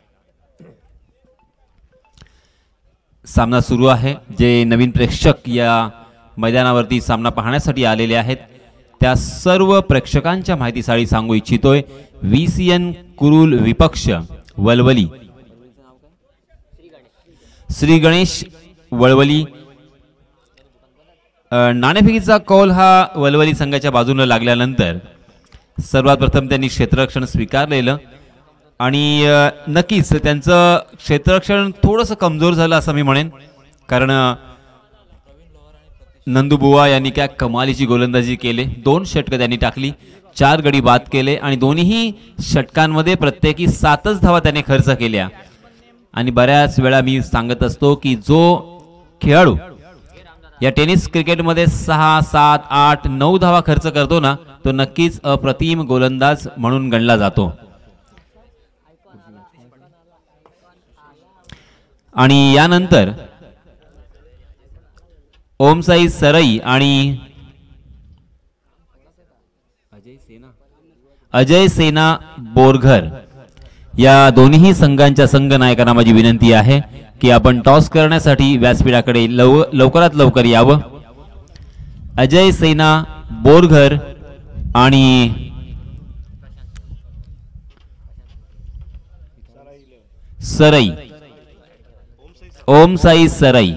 सामना सुरू आहे। जे नवीन प्रेक्षक या मैदानावरती सामना पाहण्यासाठी आलेले आहेत त्या सर्व प्रेक्षकांच्या माहितीसाठी सांगू इच्छितोय, व्ही सी एन कुरुल विपक्ष वलवली, श्री गणेश वळवली, नाणेफेकीचा कौल हा वलवली संघाच्या बाजूने लागल्यानंतर सर्वात प्रथम त्यांनी क्षेत्ररक्षण स्वीकारलेलं आणि नक्कीच त्यांचं क्षेत्ररक्षण थोडंसं कमजोर झालं असं मी म्हणेन, कारण नंदुबुवा यांनी काय कमालीची गोलंदाजी केली, दोन षटकं त्यांनी टाकली, चार गडी बाद केले आणि दोन्ही षटकांमध्ये प्रत्येकी सातच धावा त्याने खर्च केल्या। आणि बऱ्याच वेळा मी सांगत असतो की जो खेळाडू या टेनिस क्रिकेटमध्ये सहा सात आठ नऊ धावा खर्च करतो ना तो नक्कीच अप्रतिम गोलंदाज म्हणून गणला जातो। आणि यानंतर ओमसाई सरई आणि अजय सेना बोरघर या दोन्ही संघांच्या संघनायकांना माझी विनंती आहे की आपण टॉस करण्यासाठी व्यासपीठाकडे लव लवकरात लवकर यावं। अजय सेना बोरघर आणि सरई, ओमसाई सरई,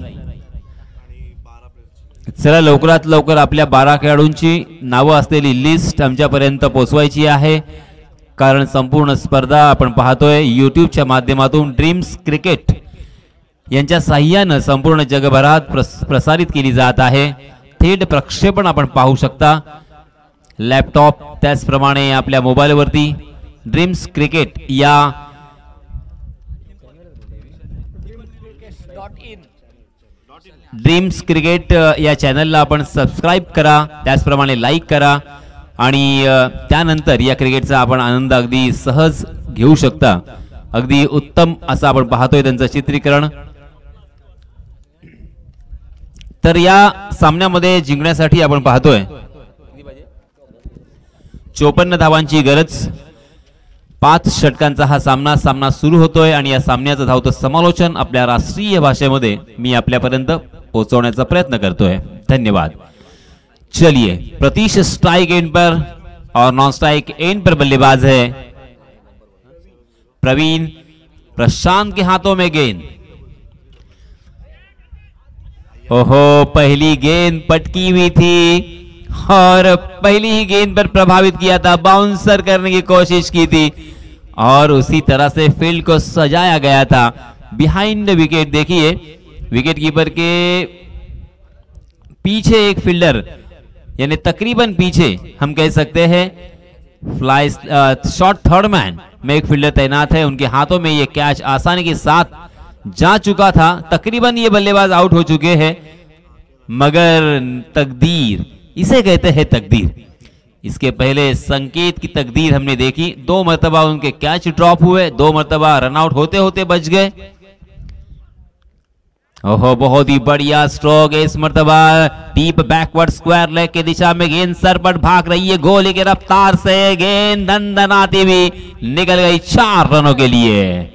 चला लवकरात लवकर आपल्या बारा खेळाडूंची नावं असलेली लिस्ट आमच्यापर्यंत पोहोचवायची आहे, कारण संपूर्ण स्पर्धा आपण पाहतोय यूट्यूबच्या माध्यमातून ड्रीम्स क्रिकेट यांच्या साह्यानं संपूर्ण जगभरात प्रस, प्रसारित केली जात आहे। थेट प्रक्षेपण आपण पाहू शकता लॅपटॉप त्याचप्रमाणे आपल्या मोबाईलवरती ड्रीम्स क्रिकेट या ड्रीम्स क्रिकेट या चॅनलला आपण सबस्क्राइब करा, त्याचप्रमाणे लाईक करा आणि त्यानंतर या क्रिकेटचा आपण आनंद अगदी सहज घेऊ शकता। अगदी उत्तम असं आपण पाहतोय त्यांचं चित्रीकरण। तर या सामन्यामध्ये जिंकण्यासाठी आपण पाहतोय चोपन्न धावांची गरज, पाच षटकांचा हा सामना सामना सुरू होतोय आणि या सामन्याचं धावतं समालोचन आपल्या राष्ट्रीय भाषेमध्ये मी आपल्यापर्यंत पोहोचवण्याचा प्रयत्न करतोय। धन्यवाद। चलिए, प्रतीश स्ट्राइक एंड पर और नॉन स्ट्राइक एंड पर बल्लेबाज है प्रवीण, प्रशांत के हाथों में गेंद। ओहो, पहली गेंद पटकी हुई थी और पहली ही गेंद पर प्रभावित किया था, बाउंसर करने की कोशिश की थी और उसी तरह से फील्ड को सजाया गया था। बिहाइंड विकेट देखिए, विकेट कीपर के पीछे एक फील्डर यानी तकरीबन पीछे हम कह सकते हैं फ्लाई शॉट थर्ड मैन में एक फील्डर तैनात है, उनके हाथों में ये कैच आसानी के साथ जा चुका था। तकरीबन ये बल्लेबाज आउट हो चुके हैं, मगर तकदीर, इसे कहते हैं तकदीर, इसके पहले संकेत की तकदीर हमने देखी। दो मर्तबा उनके कैच ड्रॉप हुए, दो मर्तबा रनआउट होते होते बच गए। ओहो, बहुत ही बढ़िया स्ट्रोक है इस मर्तबा, डीप बैकवर्ड स्क्वायर लेग की दिशा में गेंद सरपट भाग रही है, गोली की रफ्तार से गेंद दंदनाती हुई निकल गई चार रनों के लिए।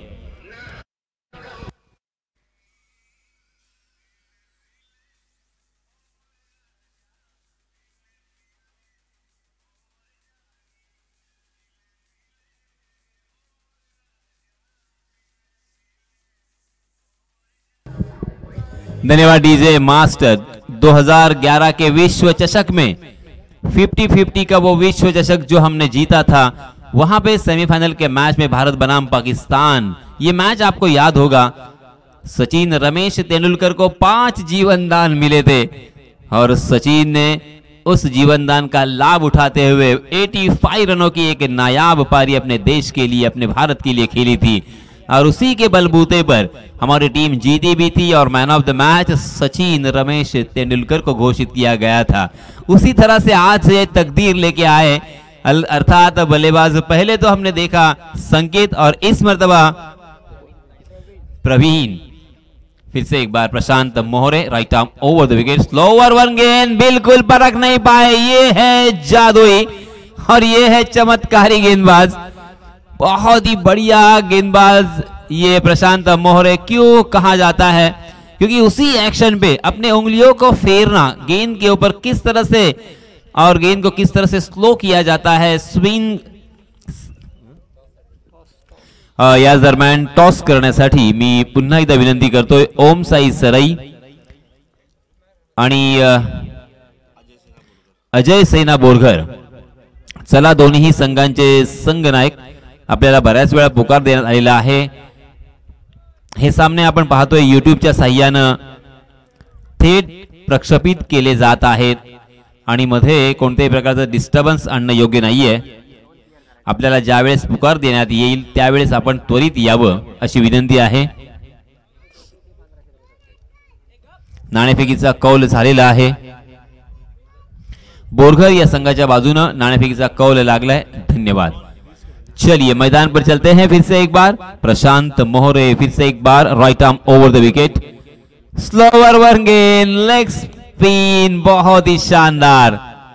धन्यवाद डीजे मास्टर। दो हज़ार ग्यारह के विश्व चषक में फिफ्टी फिफ्टी का वो विश्व चषक जो हमने जीता था, वहां पे सेमीफाइनल के मैच में भारत बनाम पाकिस्तान, ये मैच आपको याद होगा, सचिन रमेश तेंदुलकर को पांच जीवन दान मिले थे और सचिन ने उस जीवन दान का लाभ उठाते हुए पचासी रनों की एक नायाब पारी अपने देश के लिए, अपने भारत के लिए खेली थी और उसी के बलबूते पर हमारी टीम जीती भी थी और man of the match Sachin Ramesh Tendulkar को घोषित किया गया था। उसी तरह से आज से तकदीर लेके आए, अर्थात बल्लेबाज पहले तो हमने देखा संकेत और इस मर्तबा प्रवीण, फिर से एक बार Prashant Mohare, right arm over the wicket, slower one गेंद, बिल्कुल परख नहीं पाए, ये है जादुई और ये है चमत्कारी गेंदबाज, बहुत ही बढ़िया गेंदबाज ये प्रशांत मोहरे। क्यों कहा जाता है? क्योंकि उसी एक्शन पे अपने उंगलियों को फेरना, गेंद के ऊपर किस तरह से और गेंद को किस तरह से स्लो किया जाता है, स्विंग या दरम्यान टॉस करण्यासाठी मी पुन्हा एकदा विनंती करतोय ओम साई सरई आणि अजय सेना बोरघर, चला दोन्ही संघांचे संघनायक, आपल्याला बऱ्याच वेळा पुकार देण्यात आलेला आहे। हे सामने आपण पाहतोय युट्यूबच्या साहाय्याने थेट प्रक्षेपित केले जात आहेत आणि मध्ये कोणत्याही प्रकारचं डिस्टर्बन्स आणणं योग्य नाहीये। आपल्याला ज्यावेळेस पुकार देण्यात येईल त्यावेळेस आपण त्वरित यावं अशी विनंती आहे। नाणेफेकीचा कौल झालेला आहे, बोरघर या संघाच्या बाजूने नाणेफेकीचा कौल लागलाय, धन्यवाद। चलिए मैदान पर चलते हैं, फिर से एक बार प्रशांत मोहरे, फिर से एक बार right arm over the wicket, slower one गेंद, लेग स्पिन, बहुत ही शानदार।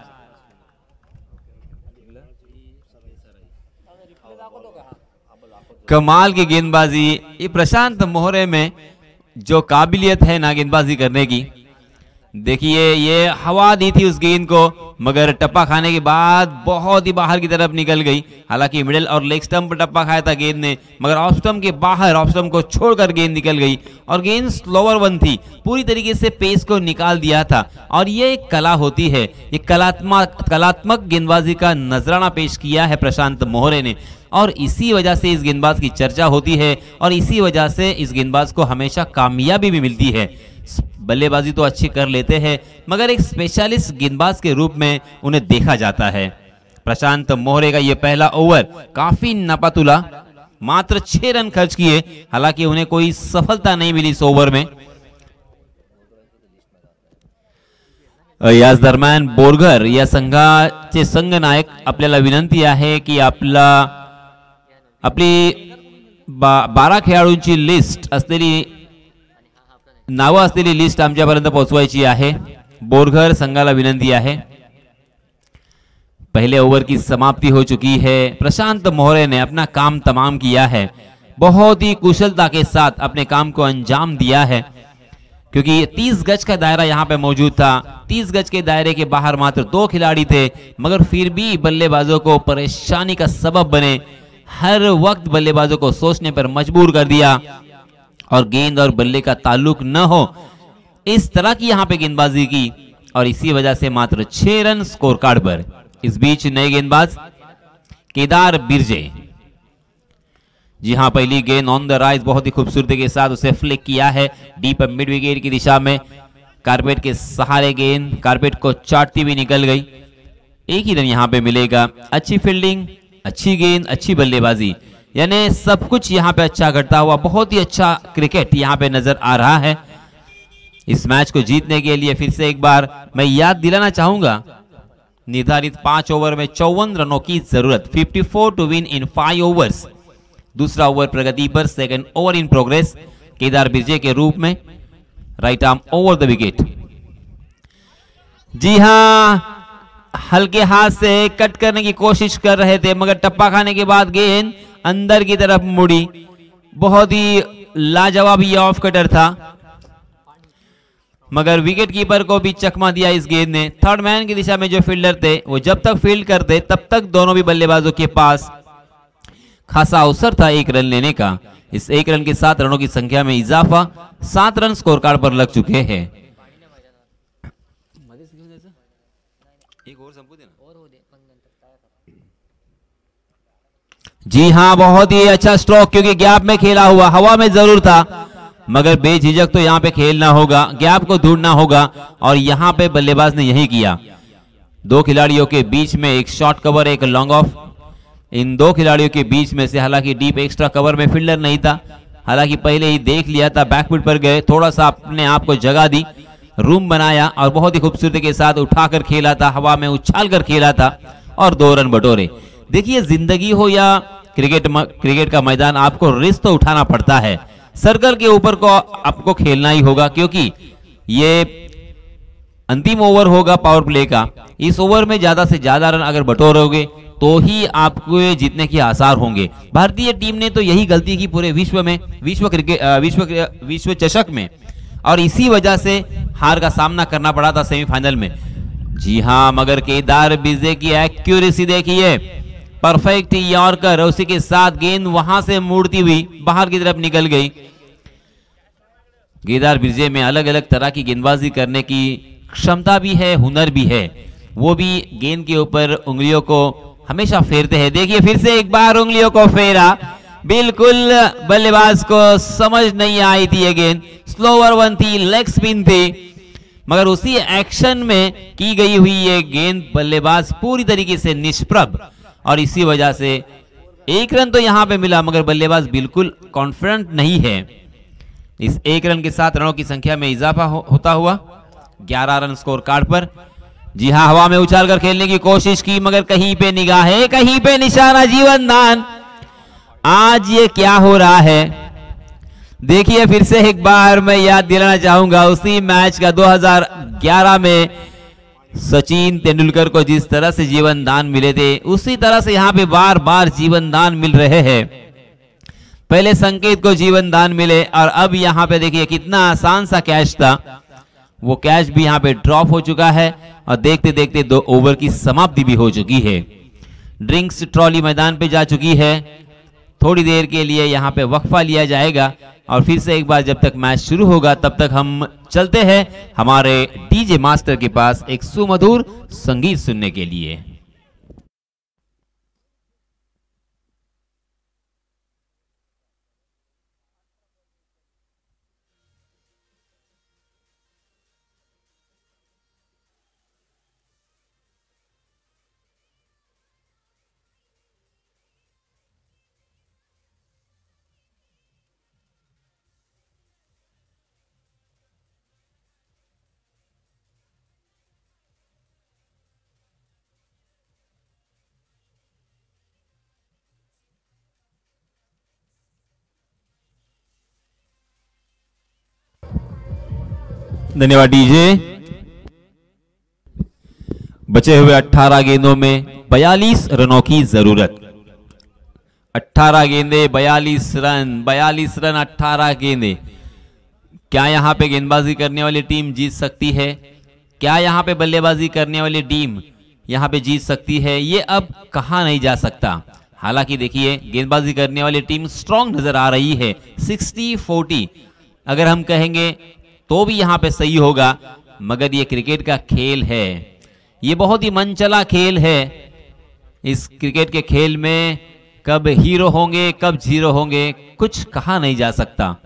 कमाल की गेंदबाजी, ये प्रशांत मोहरे में जो काबिलियत है ना गेंदबाजी करने की, देखिए ये हवा दी थी उस गेंद को, मगर टप्पा खाने के बाद बहुत ही बाहर की तरफ निकल गई। हालांकि मिडिल और लेग स्टंप पर टप्पा खाया था गेंद ने, मगर ऑफ स्टंप के बाहर, ऑफ स्टंप को छोड़कर गेंद निकल गई और गेंद स्लोअर वन थी, पूरी तरीके से पेस को निकाल दिया था। और ये एक कला होती है, ये कलात्मक कलात्मक गेंदबाजी का नजराना पेश किया है प्रशांत मोहरे ने और इसी वजह से इस गेंदबाज की चर्चा होती है और इसी वजह से इस गेंदबाज को हमेशा कामयाबी भी मिलती है। बल्लेबाजी तो अच्छी कर लेते हैं मगर एक स्पेशलिस्ट गेंदबाज के रूप में उन्हें देखा जाता है। प्रशांत मोहरे का यह पहला ओवर काफी नापातुला, मात्र छह रन खर्च किए, हालांकि उन्हें कोई सफलता नहीं मिली इस ओवर में। याच दरम्यान बोरघर या संघाचे संघनायक, आपल्याला विनंती आहे की आपला आपली बा, बारा खेळाडूंची लिस्ट असलेली नावं असलेली लिस्ट आमच्यापर्यंत पोहोचवायची आहे। बोरघर संघाला विनंती आहे। पहले ओवर की समाप्ति हो चुकी है, प्रशांत मोहरे ने अपना काम तमाम किया है, बहुत ही कुशलता के साथ अपने काम को अंजाम दिया है, क्योंकि तीस गज का दायरा यहां पे मौजूद था। तीस गज के दायरे के बाहर मात्र दो खिलाड़ी थे, मगर फिर भी बल्लेबाजों को परेशानी का सबब बने, हर वक्त बल्लेबाजों को सोचने पर मजबूर कर दिया और गेंद और बल्ले का ताल्लुक न हो, इस तरह की यहां पे गेंदबाजी की और इसी वजह से मात्र छह रन स्कोर कार्ड पर। इस बीच नए गेंदबाज केदार बिरजे, जी हां पहली गेंद ऑन द राइज, बहुत ही खूबसूरती के साथ उसे फ्लिक किया है डीप मिड विकेट की दिशा में, कारपेट के सहारे गेंद कारपेट को चाटती हुई निकल गई। एक ही रन यहां पे मिलेगा। अच्छी फील्डिंग, अच्छी गेंद, अच्छी बल्लेबाजी, यानी सब कुछ यहां पे अच्छा घटता हुआ बहुत ही अच्छा क्रिकेट यहां पे नजर आ रहा है। इस मैच को जीतने के लिए फिर से एक बार मैं याद दिलाना चाहूंगा, निर्धारित पांच ओवर में चौवन रनों की जरूरत, चौवन to win in five overs. दूसरा ओवर प्रगति पर, second over in progress Kedar Birje के रूप में, right arm over the wicket. जी हां, हल्के हाथ से कट करने की कोशिश कर रहे थे, मगर टप्पा खाने के बाद गेंद अंदर की तरफ मुड़ी। बहुत ही लाजवाब ये ऑफ कटर था, मगर विकेट कीपर को भी चकमा दिया इस गेंद ने। थर्ड मैन की दिशा में जो फील्डर थे वो जब तक फील्ड करते तब तक दोनों भी बल्लेबाजों के पास खासा अवसर था एक रन लेने का। इस एक रन के साथ रनों की संख्या में इजाफा, सात रन स्कोर कार्ड पर लग चुके हैं। एक और संपू देना और हो दे। जी हाँ, बहुत ही अच्छा स्ट्रोक, क्योंकि गैप में खेला हुआ, हवा में जरूर था मगर बेझिझक तो यहाँ पे खेलना होगा, गैप को ढूंढना होगा और यहाँ पे बल्लेबाज ने यही किया। दो खिलाड़ियों के बीच में एक शॉर्ट कवर, एक लॉन्ग ऑफ। इन दो खिलाड़ियों के बीच में से हालांकि डीप एक्स्ट्रा कवर में फील्डर नहीं था, हालांकि पहले ही देख लिया था, बैकफुट पर गए, थोड़ा सा अपने आप को जगह दी, रूम बनाया और बहुत ही खूबसूरती के साथ उठाकर खेला था, हवा में उछाल कर खेला था और दो रन बटोरे। देखिए, जिंदगी हो या क्रिकेट क्रिकेट का मैदान, आपको रिस्क तो उठाना पड़ता है। सर्कल के ऊपर को आपको खेलना ही होगा, क्योंकि ये अंतिम ओवर होगा पावर प्ले का। इस ओवर में ज्यादा से ज्यादा रन अगर बटोरोगे तो ही आपको जीतने के आसार होंगे। भारतीय टीम ने तो यही गलती की पूरे विश्व में, विश्व क्रिकेट विश्व विश्व चषक में, और इसी वजह से हार का सामना करना पड़ा था सेमीफाइनल में। जी हाँ, मगर केदार बिरजे की एक्यूरेसी देखिए, परफेक्ट यॉर्कर, उसी के साथ गेंद वहां से मुड़ती हुई बाहर की तरफ निकल गई। केदार बिरजे में अलग अलग तरह की गेंदबाजी करने की क्षमता भी है, हुनर भी है, वो भी गेंद के ऊपर उंगलियों को हमेशा फेरते हैं। देखिए फिर से एक बार उंगलियों को फेरा, बिल्कुल बल्लेबाज को समझ नहीं आई थी ये गेंद, स्लोअर वन थी, लेग स्पिन थी, मगर उसी एक्शन में की गई हुई ये गेंद बल्लेबाज पूरी तरीके से निष्प्रभ, और इसी वजह से एक रन तो यहां पे मिला मगर बल्लेबाज बिल्कुल कॉन्फिडेंट नहीं है। इस एक रन के साथ रनों की संख्या में इजाफा हो, होता हुआ ग्यारह रन स्कोर कार्ड पर। जी हाँ, हवा में उछाल कर खेलने की कोशिश की मगर कहीं पे निगाहें, कहीं पे निशाना, जीवन दान। आज ये क्या हो रहा है? देखिए फिर से एक बार मैं याद दिलाना चाहूंगा उसी मैच का दो हज़ार ग्यारह में सचिन तेंदुलकर को जिस तरह से जीवन दान मिले थे, उसी तरह से यहां पे बार बार जीवन दान मिल रहे हैं। पहले संकेत को जीवन दान मिले और अब यहां पे देखिए कितना आसान सा कैच था, वो कैच भी यहां पे ड्रॉप हो चुका है और देखते देखते दो ओवर की समाप्ति भी हो चुकी है। ड्रिंक्स ट्रॉली मैदान पे जा चुकी है, थोड़ी देर के लिए यहां पे वक्फा लिया जाएगा और फिर से एक बार जब तक मैच शुरू होगा तब तक हम चलते हैं हमारे डीजे मास्टर के पास एक सुमधुर संगीत सुनने के लिए। धन्यवाद डीजे। बचे हुए अठारह गेंदों में बयालीस रनों की जरूरत। अठारह गेंदे बयालीस रन, बयालीस रन अठारह गेंदे। क्या यहां पे गेंदबाजी करने वाली टीम जीत सकती है? क्या यहां पे बल्लेबाजी करने वाली टीम यहां पे जीत सकती है? ये अब कहा नहीं जा सकता। हालांकि देखिए गेंदबाजी करने वाली टीम स्ट्रांग नजर आ रही है, सिक्सटी फोर्टी अगर हम कहेंगे तो भी यहां पे सही होगा, मगर ये क्रिकेट का खेल है, ये बहुत ही मनचला खेल है। इस क्रिकेट के खेल में कब हीरो होंगे कब जीरो होंगे कुछ कहा नहीं जा सकता।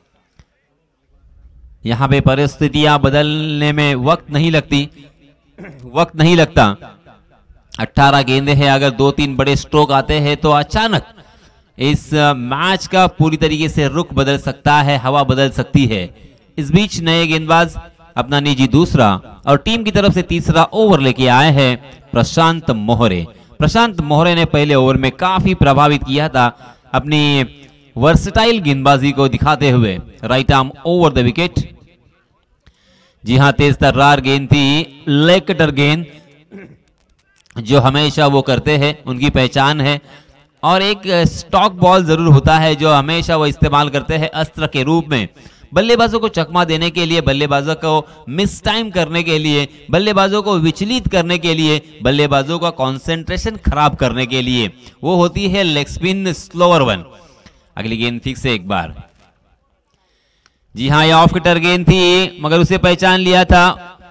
यहां पे परिस्थितियां बदलने में वक्त नहीं लगती, वक्त नहीं लगता। अठारह गेंदे हैं, अगर दो तीन बड़े स्ट्रोक आते हैं तो अचानक इस मैच का पूरी तरीके से रुख बदल सकता है, हवा बदल सकती है। इस बीच नए गेंदबाज अपना निजी दूसरा और टीम की तरफ से तीसरा ओवर लेके आए हैं प्रशांत मोहरे। प्रशांत मोहरे ने पहले ओवर में काफी प्रभावित किया था अपनी वर्सटाइल गेंदबाजी को दिखाते हुए, right arm over the wicket. जी हां, तेज तर्रार गेंद थी, लेग कटर गेंद, जो हमेशा वो करते हैं, उनकी पहचान है। और एक स्टॉक बॉल जरूर होता है जो हमेशा वो इस्तेमाल करते हैं अस्त्र के रूप में, बल्लेबाजों को चकमा देने के लिए, बल्लेबाजों को मिस टाइम करने के लिए, बल्लेबाजों को विचलित करने के लिए, बल्लेबाजों का कंसंट्रेशन खराब करने के लिए। वो होती है लेग स्पिन स्लोअर वन। अगली गेंद फिक्स से एक बार। जी हाँ, ये ऑफ कटर गेंद थी मगर उसे पहचान लिया था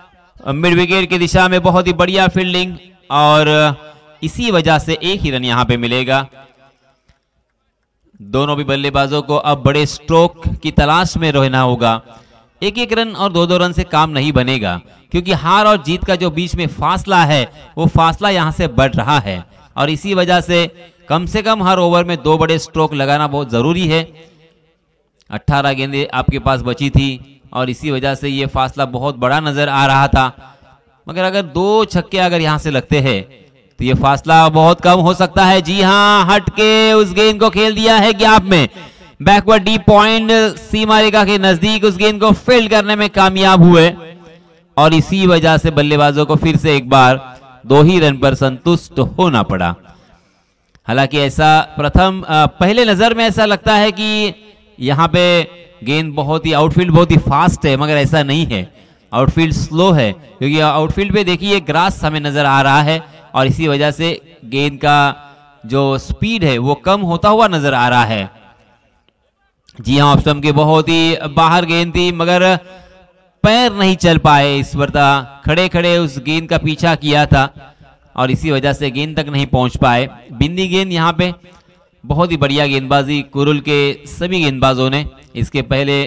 मिड विकेट की दिशा में बहुत ही बढ़िया फील्डिंग, और इसी वजह से एक ही रन यहां पे मिलेगा। दोनों भी बल्लेबाजों को अब बड़े स्ट्रोक की तलाश में रहना होगा। एक एक रन और दो दो रन से काम नहीं बनेगा, क्योंकि हार और जीत का जो बीच में फासला है वो फासला यहां से बढ़ रहा है, और इसी वजह से कम से कम हर ओवर में दो बड़े स्ट्रोक लगाना बहुत जरूरी है। अठारह गेंदें आपके पास बची थी और इसी वजह से ये फासला बहुत बड़ा नजर आ रहा था, मगर अगर दो छक्के अगर यहां से लगते हैं तो ये फासला बहुत कम हो सकता है। जी हां, हट के उस गेंद को खेल दिया है गैप में, बैकवर्ड डीप पॉइंट सीमा रेखा के नजदीक उस गेंद को फील्ड करने में कामयाब हुए, और इसी वजह से बल्लेबाजों को फिर से एक बार दो ही रन पर संतुष्ट होना पड़ा। हालांकि ऐसा प्रथम पहले नजर में ऐसा लगता है कि यहां पे गेंद बहुत ही आउटफील्ड बहुत ही फास्ट है, मगर ऐसा नहीं है, आउटफील्ड स्लो है, क्योंकि आउटफील्ड पे देखिए ग्रास हमें नजर आ रहा है, और इसी वजह से गेंद का जो स्पीड है वो कम होता हुआ नजर आ रहा है। जी हां, ऑफ स्टंप के बहुत ही बाहर गेंद थी, मगर पैर नहीं चल पाए इस बार, खड़े खड़े उस गेंद का पीछा किया था और इसी वजह से गेंद तक नहीं पहुंच पाए। बिंदी गेंद यहां पे बहुत ही बढ़िया गेंदबाजी कुरुल के सभी गेंदबाजों ने। इसके पहले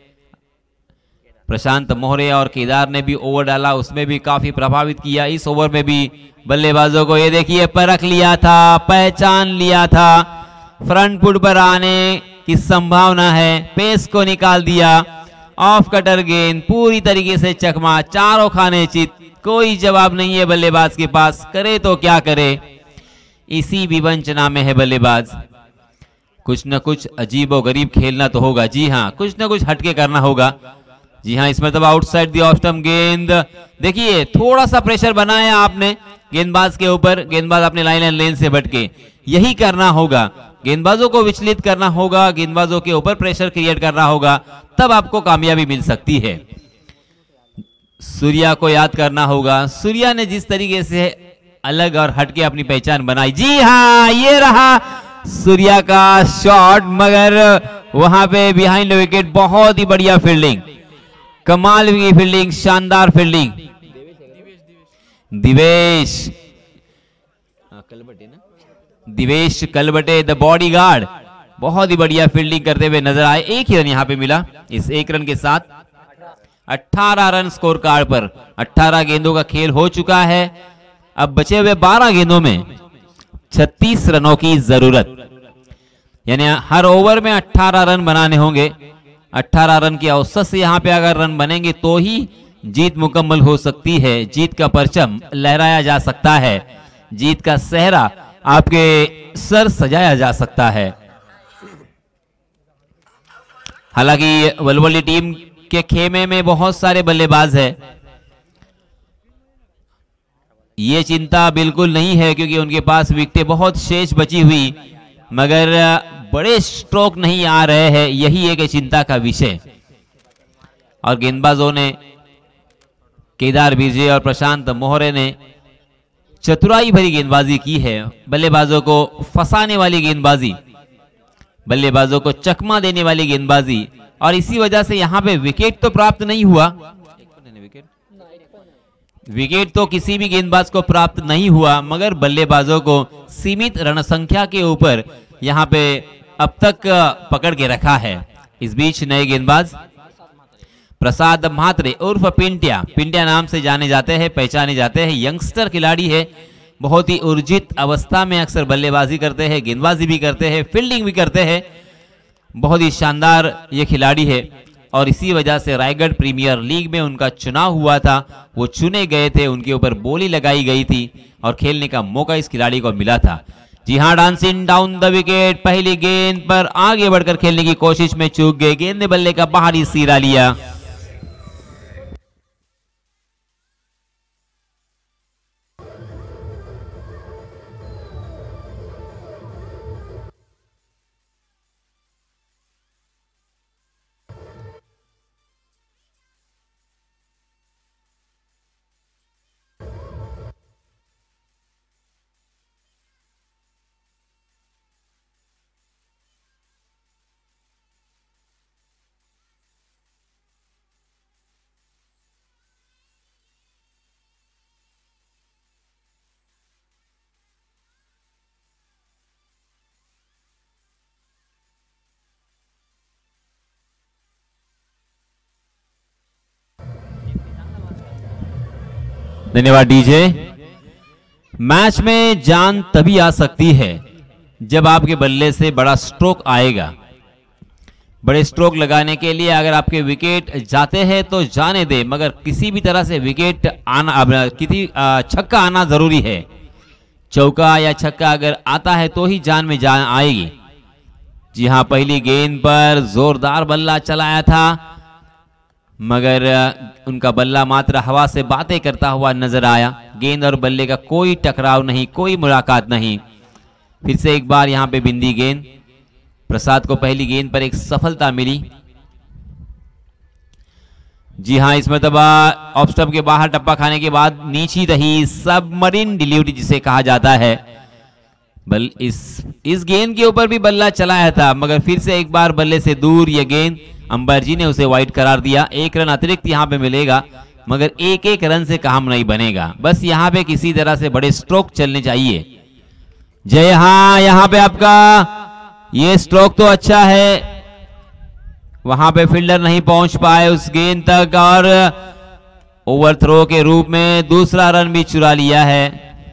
प्रशांत मोहरे और केदार ने भी ओवर डाला, उसमें भी काफी प्रभावित किया। इस ओवर में भी बल्लेबाजों को ये देखिए परख लिया था, पहचान लिया था, फ्रंट फुट पर आने की संभावना है, पेस को निकाल दिया, ऑफ कटर गेंद पूरी तरीके से चकमा, चारों खाने चित, कोई जवाब नहीं है बल्लेबाज के पास, करे तो क्या करे, इसी विवंचना में है बल्लेबाज। कुछ न कुछ अजीबो गरीब खेलना तो होगा। जी हां, कुछ न कुछ हटके करना होगा। जी हां, इसमें तब आउटसाइड दी ऑफ स्टंप गेंद, देखिए थोड़ा सा प्रेशर बनाया आपने गेंदबाज के ऊपर, गेंदबाज अपने लाइन एंड लेन से भटके, यही करना होगा, गेंदबाजों को विचलित करना होगा, गेंदबाजों के ऊपर प्रेशर क्रिएट करना होगा, तब आपको कामयाबी मिल सकती है। सूर्या को याद करना होगा, सूर्या ने जिस तरीके से अलग और हटके अपनी पहचान बनाई। जी हां, ये रहा सूर्या का शॉट, मगर वहां पे बिहाइंड विकेट बहुत ही बढ़िया फील्डिंग, कमाल की फील्डिंग, शानदार फील्डिंग। दिवेश कलबटे ना दिवेश कलबटे द बॉडीगार्ड बहुत ही बढ़िया फील्डिंग करते हुए नजर आए। एक ही रन यहां पे मिला। इस एक रन के साथ अठारह रन स्कोर कार्ड पर, अठारह गेंदों का खेल हो चुका है। अब बचे हुए बारह गेंदों में छत्तीस रनों की जरूरत, यानी हर ओवर में अठारह रन बनाने होंगे। अठारह रन की औसत से यहां पे अगर रन बनेंगे तो ही जीत मुकम्मल हो सकती है, जीत का परचम लहराया जा सकता है, जीत का सेहरा आपके सर सजाया जा सकता है। हालांकि वलवली टीम के खेमे में बहुत सारे बल्लेबाज हैं, ये चिंता बिल्कुल नहीं है, क्योंकि उनके पास विकेटें बहुत शेष बची हुई, मगर बड़े स्ट्रोक नहीं आ रहे हैं, यही एक चिंता का विषय। और गेंदबाजों ने, केदार विजय और प्रशांत मोहरे ने चतुराई भरी गेंदबाजी की है, बल्लेबाजों को फंसाने वाली गेंदबाजी, बल्लेबाजों को चकमा देने वाली गेंदबाजी, और इसी वजह से यहां पे विकेट तो प्राप्त नहीं हुआ, विकेट तो किसी भी गेंदबाज को प्राप्त नहीं हुआ, मगर बल्लेबाजों को सीमित रन संख्या के ऊपर यहां पे अब तक पकड़ के रखा है। इस बीच नए गेंदबाज प्रसाद म्हात्रे उर्फ पिंटिया, पिंटिया नाम से जाने जाते हैं, पहचाने जाते हैं, यंगस्टर खिलाड़ी है, बहुत ही ऊर्जित अवस्था में अक्सर बल्लेबाजी करते हैं, गेंदबाजी भी करते हैं, फील्डिंग भी करते हैं, बहुत ही शानदार ये खिलाड़ी है। और इसी वजह से रायगढ़ प्रीमियर लीग में उनका चुनाव हुआ था, वो चुने गए थे, उनके ऊपर बोली लगाई गई थी और खेलने का मौका इस खिलाड़ी को मिला था। जी हां, डांसिंग डाउन द विकेट, पहली गेंद पर आगे बढ़कर खेलने की कोशिश में चूक गए, गेंद ने बल्ले का बाहरी सिरा लिया। धन्यवाद डीजे। मैच में जान तभी आ सकती है जब आपके बल्ले से बड़ा स्ट्रोक आएगा। बड़े स्ट्रोक लगाने के लिए अगर आपके विकेट जाते हैं तो जाने दे, मगर किसी भी तरह से विकेट आना, किसी छक्का आना जरूरी है। चौका या छक्का अगर आता है तो ही जान में जान आएगी। जी हां, पहली गेंद पर जोरदार बल्ला चलाया था, मगर उनका बल्ला मात्र हवा से बातें करता हुआ नजर आया। गेंद और बल्ले का कोई टकराव नहीं, कोई मुलाकात नहीं। फिर से एक बार यहां पे बिंदी गेंद। प्रसाद को पहली गेंद पर एक सफलता मिली। जी हां, इस मरतबा ऑफ स्टंप के बाहर टप्पा खाने के बाद नीची रही सबमरीन डिलीवरी जिसे कहा जाता है। बल इस इस गेंद के ऊपर भी बल्ला चलाया था, मगर फिर से एक बार बल्ले से दूर यह गेंद अंपायर जी ने उसे वाइड करार दिया। एक रन अतिरिक्त यहां पे मिलेगा, मगर एक एक रन से काम नहीं बनेगा। बस यहां पे किसी तरह से बड़े स्ट्रोक चलने चाहिए। जय हां, यहां पे आपका ये स्ट्रोक तो अच्छा है, वहां पे फील्डर नहीं पहुंच पाए उस गेंद तक, और ओवरथ्रो के रूप में दूसरा रन भी चुरा लिया है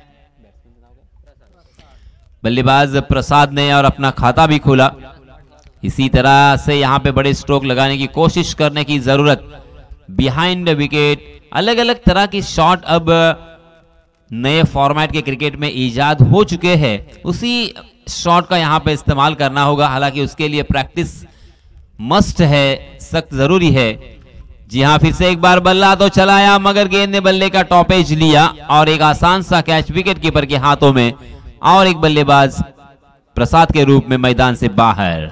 बल्लेबाज प्रसाद ने और अपना खाता भी खोला। इसी तरह से यहां पे बड़े स्ट्रोक लगाने की कोशिश करने की जरूरत। बिहाइंड द विकेट अलग अलग तरह की शॉट अब नए फॉर्मेट के क्रिकेट में इजाद हो चुके हैं, उसी शॉट का यहां पे इस्तेमाल करना होगा। हालांकि उसके लिए प्रैक्टिस मस्ट है, सख्त जरूरी है। जी हां, फिर से एक बार बल्ला तो चलाया, मगर गेंद ने बल्ले का टॉपेज लिया और एक आसान सा कैच विकेट कीपर के हाथों में, और एक बल्लेबाज प्रसाद के रूप में मैदान से बाहर।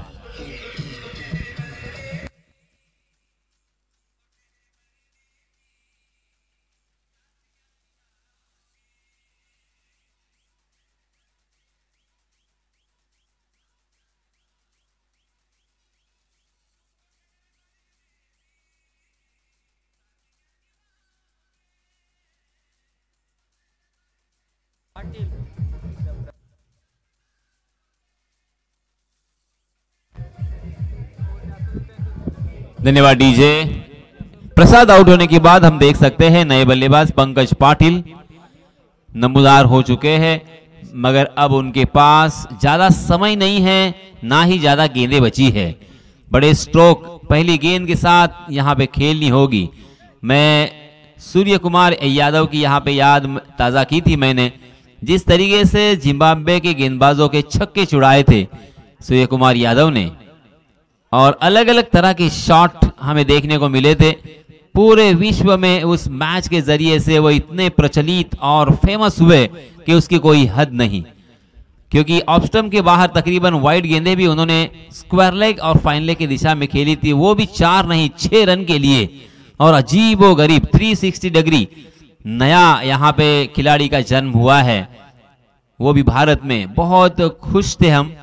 धन्यवाद डीजे। प्रसाद आउट होने के बाद हम देख सकते हैं नए बल्लेबाज पंकज पाटिल नमूदार हो चुके हैं, मगर अब उनके पास ज्यादा समय नहीं है, ना ही ज्यादा गेंदें बची है। बड़े स्ट्रोक पहली गेंद के साथ यहां पे खेलनी होगी। मैं सूर्य कुमार यादव की यहां पे याद ताजा की थी मैंने, जिस तरीके से जिम्बाब्वे के गेंदबाजों के छक्के छुड़ाए थे सूर्य कुमार यादव ने, और अलग अलग तरह के शॉट हमें देखने को मिले थे। पूरे विश्व में उस मैच के जरिए से वो इतने प्रचलित और फेमस हुए कि उसकी कोई हद नहीं, क्योंकि ऑफ स्टंप के बाहर तकरीबन वाइड गेंदें भी उन्होंने स्क्वायर लेग और फाइन लेग की दिशा में खेली थी, वो भी चार नहीं छह रन के लिए। और अजीबो गरीब तीन सौ साठ डिग्री नया यहां पे खिलाड़ी का जन्म हुआ है, वो भी भारत में। बहुत खुश थे हम।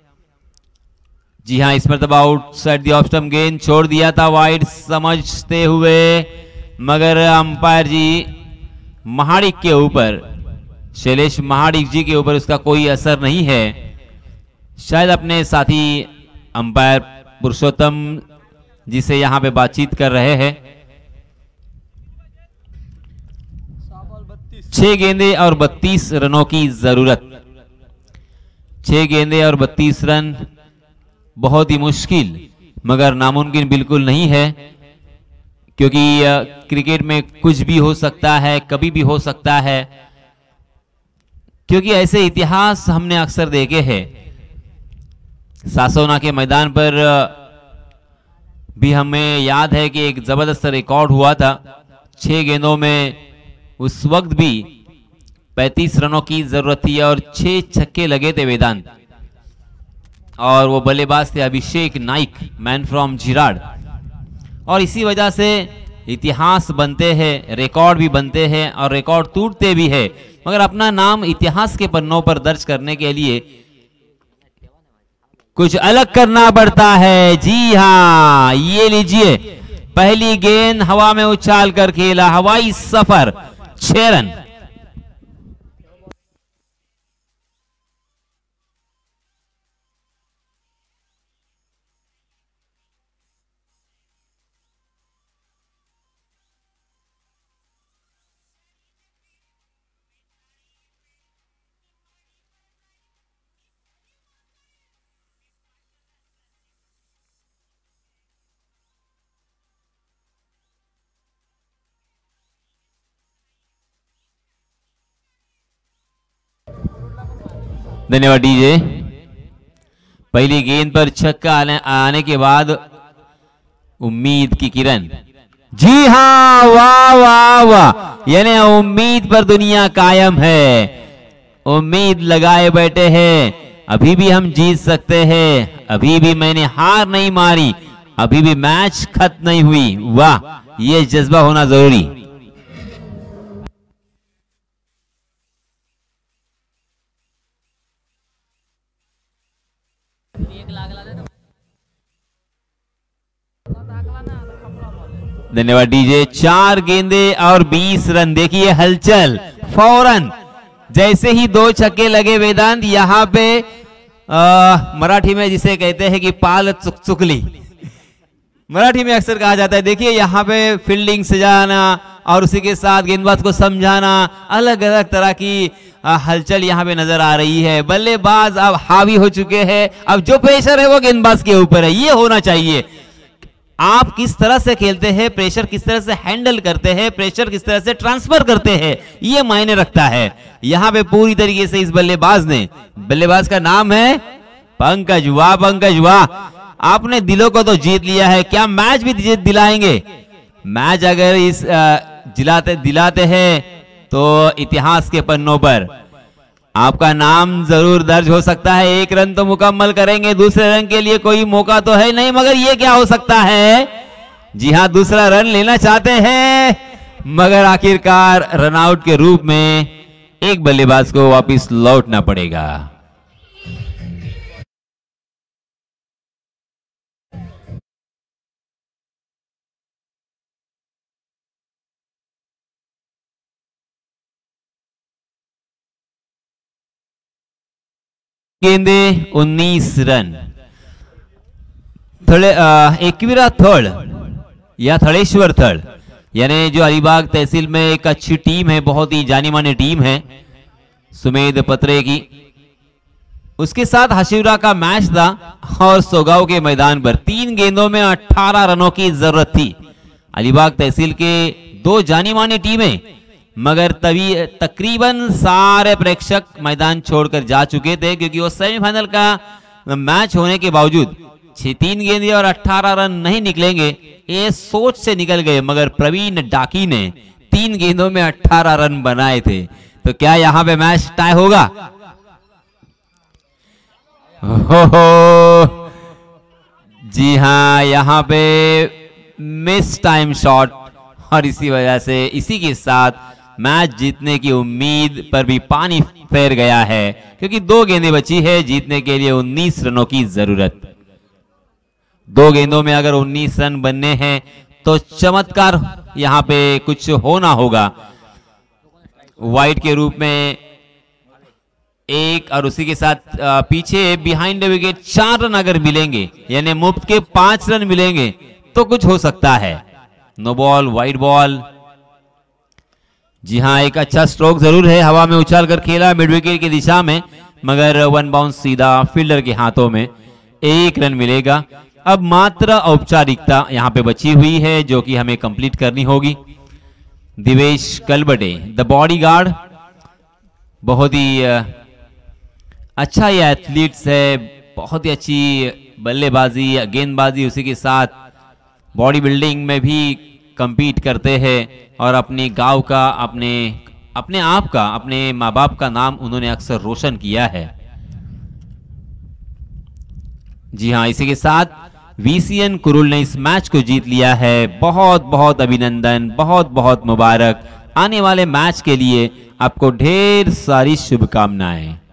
जी हां, इस मरतबा आउटसाइड द ऑफ स्टंप गेंद छोड़ दिया था वाइड समझते हुए, मगर अंपायर जी महाडिक के ऊपर, शैलेश महाडिक जी के ऊपर उसका कोई असर नहीं है। शायद अपने साथी अंपायर पुरुषोत्तम जी से यहां पे बातचीत कर रहे हैं। छह गेंदे और बत्तीस रनों की जरूरत। छह गेंदे और बत्तीस रन बहुत ही मुश्किल मगर नामुमकिन बिल्कुल नहीं है, क्योंकि क्रिकेट में कुछ भी हो सकता है, कभी भी हो सकता है। क्योंकि ऐसे इतिहास हमने अक्सर देखे हैं। सासोना के मैदान पर भी हमें याद है कि एक जबरदस्त रिकॉर्ड हुआ था। छह गेंदों में उस वक्त भी पैंतीस रनों की जरूरत थी और छह छक्के लगे थे वेदांत, और वो बल्लेबाज थे अभिषेक नाइक, मैन फ्रॉम जिराड। और इसी वजह से इतिहास बनते हैं, रिकॉर्ड भी बनते हैं और रिकॉर्ड टूटते भी है, मगर अपना नाम इतिहास के पन्नों पर दर्ज करने के लिए कुछ अलग करना पड़ता है। जी हां, ये लीजिए, पहली गेंद हवा में उछाल कर खेला, हवाई सफर, छह रन। धन्यवाद डीजे। पहली गेंद पर छक्का आने, आने के बाद उम्मीद की किरण। जी हाँ, वाह वाह वाह, यानी उम्मीद पर दुनिया कायम है। उम्मीद लगाए बैठे हैं, अभी भी हम जीत सकते हैं, अभी भी मैंने हार नहीं मारी, अभी भी मैच खत्म नहीं हुई। वाह, ये जज्बा होना जरूरी। धन्यवाद डीजे। चार गेंदे और बीस रन। देखिए हलचल फौरन, जैसे ही दो छक्के लगे वेदांत, यहाँ पे आ, मराठी में जिसे कहते हैं कि पाल चुक चुकली, मराठी में अक्सर कहा जाता है। देखिए यहाँ पे फील्डिंग सजाना और उसी के साथ गेंदबाज को समझाना, अलग अलग तरह की हलचल यहाँ पे नजर आ रही है। बल्लेबाज अब हावी हो चुके हैं, अब जो प्रेशर है वो गेंदबाज के ऊपर है। ये होना चाहिए, आप किस तरह से खेलते हैं, प्रेशर किस तरह से हैंडल करते हैं, प्रेशर किस तरह से ट्रांसफर करते हैं, ये मायने रखता है। यहां पे पूरी तरीके से इस बल्लेबाज ने, बल्लेबाज का नाम है पंकज। वाह पंकज वाह, आपने दिलों को तो जीत लिया है। क्या मैच भी जीत दिलाएंगे? मैच अगर इस जिलाते दिलाते हैं तो इतिहास के पन्नों पर आपका नाम जरूर दर्ज हो सकता है। एक रन तो मुकम्मल करेंगे, दूसरे रन के लिए कोई मौका तो है नहीं, मगर ये क्या हो सकता है? जी हां, दूसरा रन लेना चाहते हैं, मगर आखिरकार रनआउट के रूप में एक बल्लेबाज को वापस लौटना पड़ेगा। गेंदे उन्नीस रन। थळे एकविरा थड़ या थड़ेश्वर थड़, यानी जो अलीबाग तहसील में एक अच्छी टीम है, बहुत ही जानी मानी टीम है सुमेध पत्रे की, उसके साथ हशिवरा का मैच था और सोगांव के मैदान पर तीन गेंदों में अठारह रनों की जरूरत थी। अलीबाग तहसील के दो जानी मानी टीमें, मगर तभी तकरीबन सारे प्रेक्षक मैदान छोड़कर जा चुके थे, क्योंकि वो सेमीफाइनल का मैच होने के बावजूद छह तीन गेंदे और अठारह रन नहीं निकलेंगे, ये सोच से निकल गए। मगर प्रवीण डाकी ने तीन गेंदों में अठारह रन बनाए थे। तो क्या यहां पे मैच टाई होगा? हो हो जी हां, यहां पे मिस टाइम शॉट, और इसी वजह से इसी के साथ मैच जीतने की उम्मीद पर भी पानी फेर गया है, क्योंकि दो गेंदें बची है जीतने के लिए उन्नीस रनों की जरूरत। दो गेंदों में अगर उन्नीस रन बनने हैं तो चमत्कार यहां पे कुछ होना होगा। वाइड के रूप में एक, और उसी के साथ पीछे बिहाइंड द विकेट चार रन अगर मिलेंगे, यानी मुफ्त के पांच रन मिलेंगे तो कुछ हो सकता है। No ball, wide ball. जी हां, एक अच्छा स्ट्रोक जरूर है, हवा में उछाल कर खेला मिड विकेट की दिशा में, मगर वन बाउंस सीधा फील्डर के हाथों में। एक रन मिलेगा। अब मात्र औपचारिकता यहां पे बची हुई है जो कि हमें कंप्लीट करनी होगी। दिवेश कलबटे द बॉडीगार्ड, बहुत ही अच्छा ये एथलीट्स है, बहुत ही अच्छी बल्लेबाजी, गेंदबाजी, उसी के साथ बॉडी बिल्डिंग में भी कंपीट करते हैं और अपने गांव का, अपने अपने आप का, अपने माँ बाप का नाम उन्होंने अक्सर रोशन किया है। जी हां, इसी के साथ वीसीएन कुरुल ने इस मैच को जीत लिया है। बहुत बहुत अभिनंदन, बहुत बहुत मुबारक। आने वाले मैच के लिए आपको ढेर सारी शुभकामनाएं।